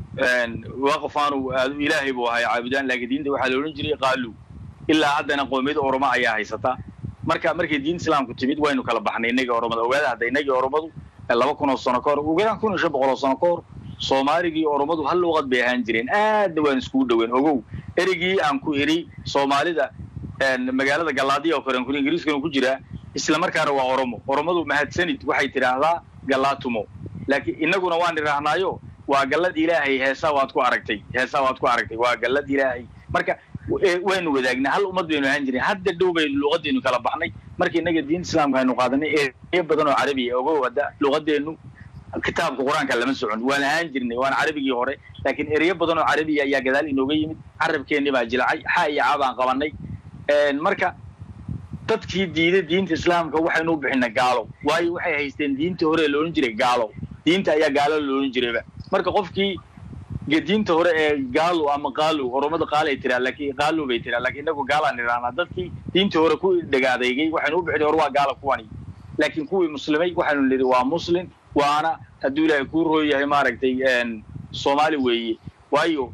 ilaahay buu ahaa caabudaan laakiin diinta waxaa la odhan jiray qaalu ilaa haddana qoomiyada oromo ayaa haysata markay diinta islaamku timid waynu kala baxnay inagii oromada ogaada hadda inagii oromadu 2,000 sano ka hor ugadaan 1,500 sano ka hor soomaaligii oromadu hal luqad bay ahaan jireen aadna waan iskugu dhoween ogow erigii aan ku iri soomaalida magaalada galaadiya oo kale aan ku ingiriiskana ku jiraa isla markaana waa oromadu mahadsanid waxay tidhaahdaa galaatumo laakiin inaguna waan idhaahnaayo waa gallad ilaahay heesaa waad ku aragtay waa gallad ilaahay marka waynu wadaagnay hal ummad baynu ahaan jireen hadda dhow baynu luqadeennu kala baxnay marka innaga diinta islaamka aynu qaadanay ereyo badan oo carabiya ogow hadda luqadeennu kitaabka qur-aanka lama socon waan ahaan jirnay waan carabigii hore laakiin ereyo badan oo carabiya ayaa gadaal inooga yimid carabkeenni baa jilacay xa iyo caabaan qabannay marka dadkii diiday diinta islaamka waxaynu u bixinay gaalo waayo waxay haysteen diinta hore la odhan jiray gaalo diinta ayaa gaalo la odhan jirayba marka qofkii diinta hore ee gaalo ama qaalo oromada qaalay tiraa laakiin qaalo bay tiraa laakiin inagu gaalaan idhahnaa dadkii diinta hore ku dhagaadeegay waxaynu u bixinay hore waa gaalo kuwani laakiin kuwii muslimay waxaynu nidhi waa muslim waana hadduu ilaahay kuu rooy yahay maaragtay soomaali weeye waayo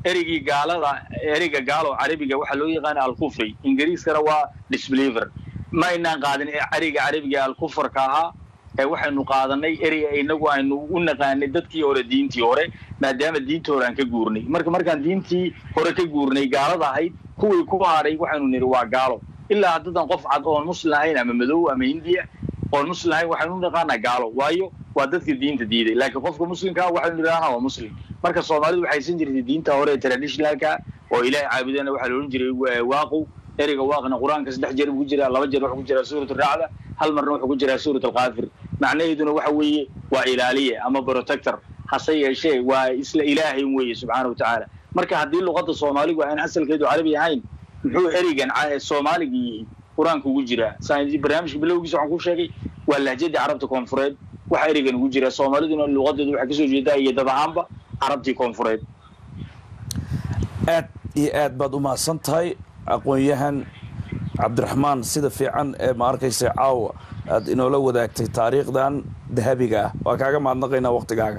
ereyga gaalo carabiga waxaa loo yaqaana alkufri ingiriiskana waa disbeliever ma aynaan qaadin ereyga carabiga alkufarka ahaa waxaynu qaadanay erey inagu aynu u naqaanay dadkii hore diintii hore maadaama diintii hore aan ka guurnay markaan diintii hore ka guurnay gaalada ahayd kuwii ku haray waxaynu nidhi waa gaalo ilaa haddadan qof cad oon muslim ahayn ama madow ama hindiya oon muslim ahayn waxaynu u naqaanaa gaalo waayo waa dadka diinta diiday laakiin qofka muslimkaa waxaynu nidhahnaa waa muslim marka soomaalidu waxay san jirtay diinta hore ee traditionalka oo ilaahay caabudana waxaa la odhan jiray waaqow ereyga waaqna qur-aanka 3 jeer buu ku jiraa 2 jeer wuxuu ku jiraa suurat ar-racda hal marna wuxuu ku jiraa suurat al-qaafir macnaheeduna waxa weeye waa ilaaliye ama protector hase yeeshee waa isla ilaahay weeye subxaana wa tacaala marka haddii luqadda soomaaligu aan asalkeedu carabi ahayn muxuu ereygan soomaaliga yihi qur-aanka ugu jiraa barnaamijka bilowgiisa waxaan ku sheegay waa lahjadii carabta koonfureed waxa ereygan ugu jira soomaaliduna luqadeedu waxay kasoo jeedaa iyo dad ahaanba carabtii koonfureed aad iyo aad baad u mahadsan tahay aqoon-yahan cabdiraxmaan sida fiican ee ma arkaysa caawa aad inoola wadaagtay taariikhdan dahabiga ah waa kaaga mahadnaqaynaa waktigaaga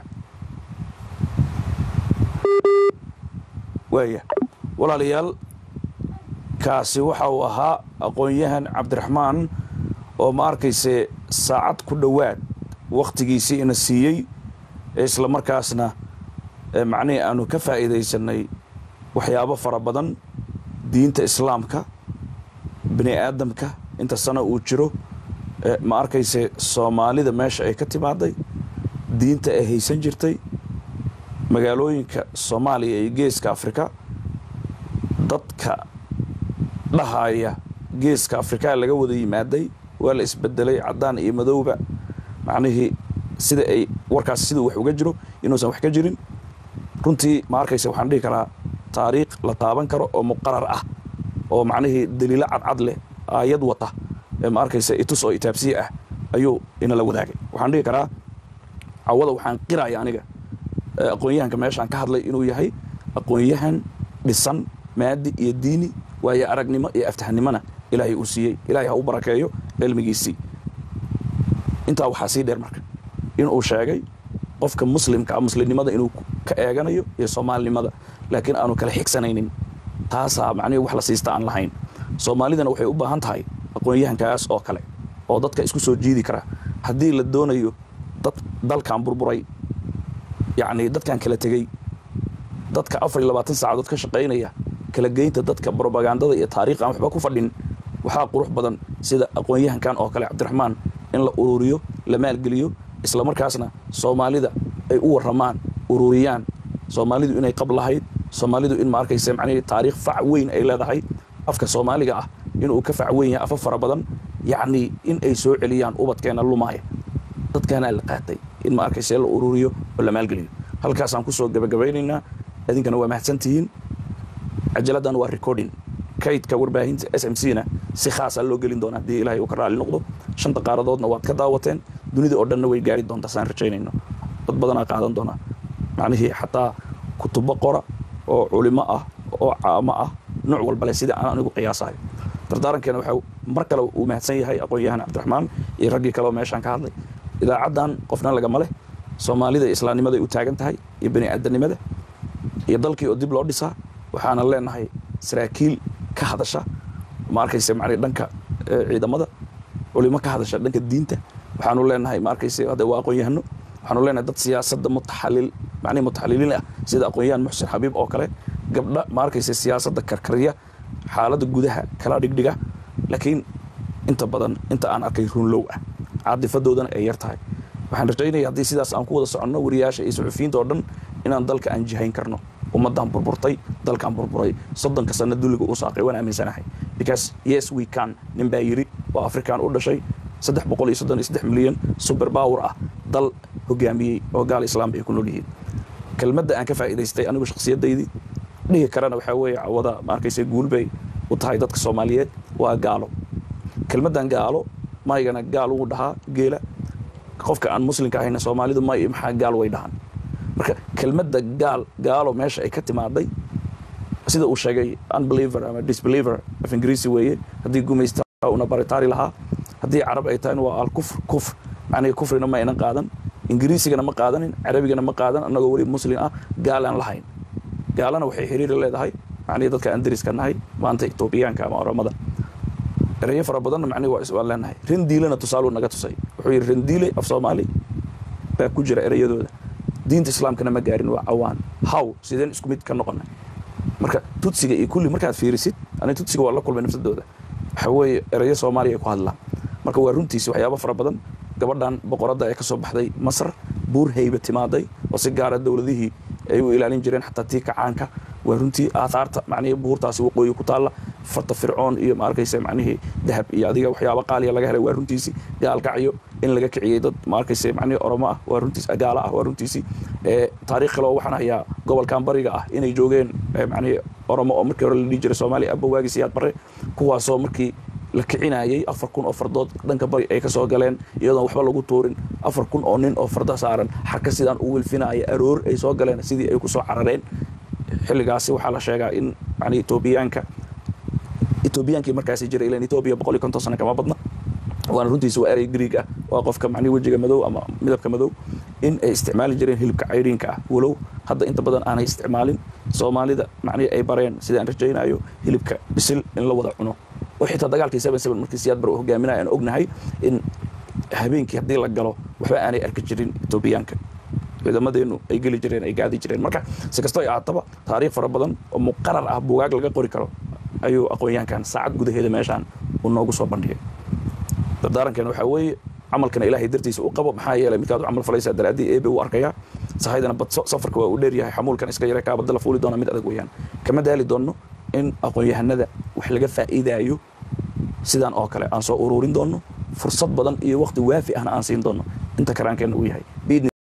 waaya walaalayaal kaasi waxa uu ahaa aqoon-yahan cabdiraxmaan oo ma arkayse saacad ku dhowaad wakhtigiisii ina siiyey isla markaasna macnihii aanu ka faa'iidaysanay waxyaabo fara badan diinta islaamka bini aadamka inta sano uu jiro ma arkayse soomaalida meesha ay ka timaaday diinta ay haysan jirtay magaalooyinka soomaaliya iyo geeska afrika dadka dhahaya geeska afrikaa laga wada yimaaday waa la isbedelay caddaan iyo madowba macnihii sida ay warkaas siduu wax uga jiro inuusan wax ka jirin runtii ma arkayse waxaan dhihi karaa taariikh la taaban karo oo muqarar ah oo macnihii daliilo cadcad leh aayad wata ma arkayse itus oo itaabsiye ah ayuu inala wadaagay waxaan dhihi karaa cawada waxaan qiraya aniga aqoon-yahanka meeshaan ka hadlay inuu yahay aqoon-yahan dhisan maadi iyo diini waayo aragnimo iyo aftahnimona ilaahay uu siiyey ilaahay ha u barakeeyo cilmigiisii intaa waxaa sii dheer marka inuu sheegay qofka muslimka muslimnimada inuu ka eeganayo iyo soomaalinimada laakiin aanu kala xigsanaynin taasaa macnihii wax la siista aan lahayn soomaalidana waxay u baahan tahay aqoon-yahankaas oo kale oo dadka isku soo jiidi kara haddii la doonayo dad dalkan burburay yacni dadkan kala tegey dadka 24 saacadood ka shaqaynaya kala geynta dadka propagandada iyo taariikh aan waxba ku fadhin waxaa qurux badan sida aqoon-yahankan oo kale cabdiraxmaan in la ururiyo la maalgeliyo isla markaasna soomaalida ay u warramaan ururiyaan soomaalidu inay qab lahayd soomaalidu in ma arkaysa macnaheedu taariikh fac weyn ay leedahay afka soomaaliga ah inuu ka fac weyn yahay afa fara badan yacni in ay soo celiyaan ubadkeena lumaaya dadkaana la qaatay in ma arkaysa la ururiyo oo la maalgeliyo halkaasaan kusoo gabagabaynaynaa idinkana waa mahadsantihiin cajaladan waa recording kaydka warbaahinta SMC-na si khaas ah loo gelin doona haddii ilaahay uu ka raali noqdo shanta qaaradoodna waad ka daawateen dunida oo dhanna way gaari doontaa saan rajaynayno dad badanaa qaadan doona macnihii xataa kutubo qora oo culimo ah oo caamo ah nooc walba leh sida aan anigu qiyaasahay dardaarankeena waxa mar kale uu mahadsan yahay aqoon-yahan Cabdiraxmaan iyo raggii kale oo meeshaan ka hadlay idaacadan qofna lagama leh soomaalida islaamnimada ay u taagan tahay iyo bani aadanimada iyo dalkii oo dib loo dhisaa waxaana leenahay saraakiil ka hadasha ma arkaysa macnii dhanka ciidamada culimo ka hadasha dhanka diinta waxaanu leenahay ma arkaysa hada waa aqoon-yahano waxaanu leenahay dad siyaasadda mutaxalliliin ah sida aqoon-yahan Muxsin Xabiib oo kale gabdha ma arkaysa siyaasadda karkariya xaaladda gudaha kala dhigdhiga laakiin inta badan inta aan arkay runlow ah caadifadoodana ay yar tahay waxaan rajaynayaa haddii sidaas aan ku wada soconno wariyaasha iyo suxufiyiinta oo dhan inaan dalka aan jihayn karno ummadan burburtay dalkan burburay 30 sano duliga uu saaqay waan aaminsanahay because yes we can nin baa yiri waa Afrikaan u dhashay 333 milyan super power ah dal hogaamiyay oo gaal islaam ay ku nool yihiin kelmadda aan ka faa'iidaystay anigu shakhsiyadeydii dhihi karana waxa weeye wada ma arkaysa guulbay u tahay dadka Soomaaliyeed waa gaalo kelmaddan gaalo maygana gaal ugu dhahaa geela qofka aan muslimka ahayna Soomaalidu ma maxaa gaal way dhahan marka kelmadda gaalo meesha ay ka timaaday sida uu sheegay unbeliever ama disbeliever af Ingiriisi weeye haddii gumaysta una baritaari lahaa haddii carab ay tahay waa al-kufr macnaheedu kufrina ma aynan qaadan ingiriisigana ma qaadanin carabigana ma qaadan annagoo wali muslim ah gaal aan lahayn gaalana waxay xiriir leedahay macnaheedu dadka aan dariska nahay maanta Itoobiyaanka ama Oromada erayo fara badan macnaheedu waa leenahay rendiilana tusaale naga tusay wuxuu yiri rendiile af Soomaali baa ku jira erayadooda diinta islaamkana ma gaarin waa awaan how sideen isku mid ka noqonay marka tudsiga iyo kulli markaad fiirisid ani tudsiga waa la kulmay nafsadooda waxa weeye erayo Soomaaliya ku hadla marka waa runtiisa waxyaabo fara badan gabadhan boqoradda ay ka soo baxday Masar buur hayba timaaday oo si gaar ah dawladihii ay u ilaalin jireen xataa tii kacaanka waa runtii aathaarta macnaheedu buurtaasi waqooyi ku taala farta fircoon iyo ma arkaysa macnaheedu dahab iyo adiga waxyaabo qaali laga helay waa runtiisi gaalkacyo in laga kiciyay dad ma arkaysa macnaheedu Oromo ah waa runtiis gaala ah waa runtiisi taariikh kale waxaan hayaa gobolkan bariga ah inay joogeen macnaheedu Oromo oo markii hore la dhigi jiray Soomaali abba waagii siyaad bare kuwaasoo markii la kicinayay 4,000 oo fardood dhanka bari ay ka soo galeen iyadoo waxba lagu toorin 4,000 oo nin oo farda saaran xarka sidaan u wilfinaya aroor ay soo galeen sidii ay ku soo carareen xilligaasi waxaa la sheegaa in macnaheedu Itoobiyaankii markaas jiray ilaa Itoobiya 150 sano kama badna waan runtiisa waa eray Greek ah waa qofka macnaheedu wajiga madow ama midabka madow in ay isticmaali jireen hilibka cayriinka ah walow hadda inta badan aanay isticmaalin Soomaalida macnaheedu ay bareen sidaan rajaynayo hilibka bisil in la wada cuno وحتى دجالكي 77 markii siyaad bar hogaaminay aan ognahay in habeenkii hadii la galo waxba aanay arki jirin Itoobiyaanka ciidamadeenu ay gali jireen ay gaadi jireen marka si kasto ay aataba taariikh fara badan oo muqarrar ah buugaag laga qori karo ayuu aqoonyahankan saacad gudaheeda meeshaan uu noogu soo bandhigay dardaarankan waxa weeye amalkan ilaahay dartiisa u qabo maxaa yeelay midkaad amal falaysa daraadii eebe uu arkaya sahaydana bad safarka waa u dheer yahay xamuulkan iska yara ka badala fuuli doona mid adag weeyaan kama daali doono in aqoonyahanada wax laga faa'iidayo sidaan oo kale aan soo ururin doono fursad badan iyo waqti waafi ah aan siin doono inta karaankeenna uu yahay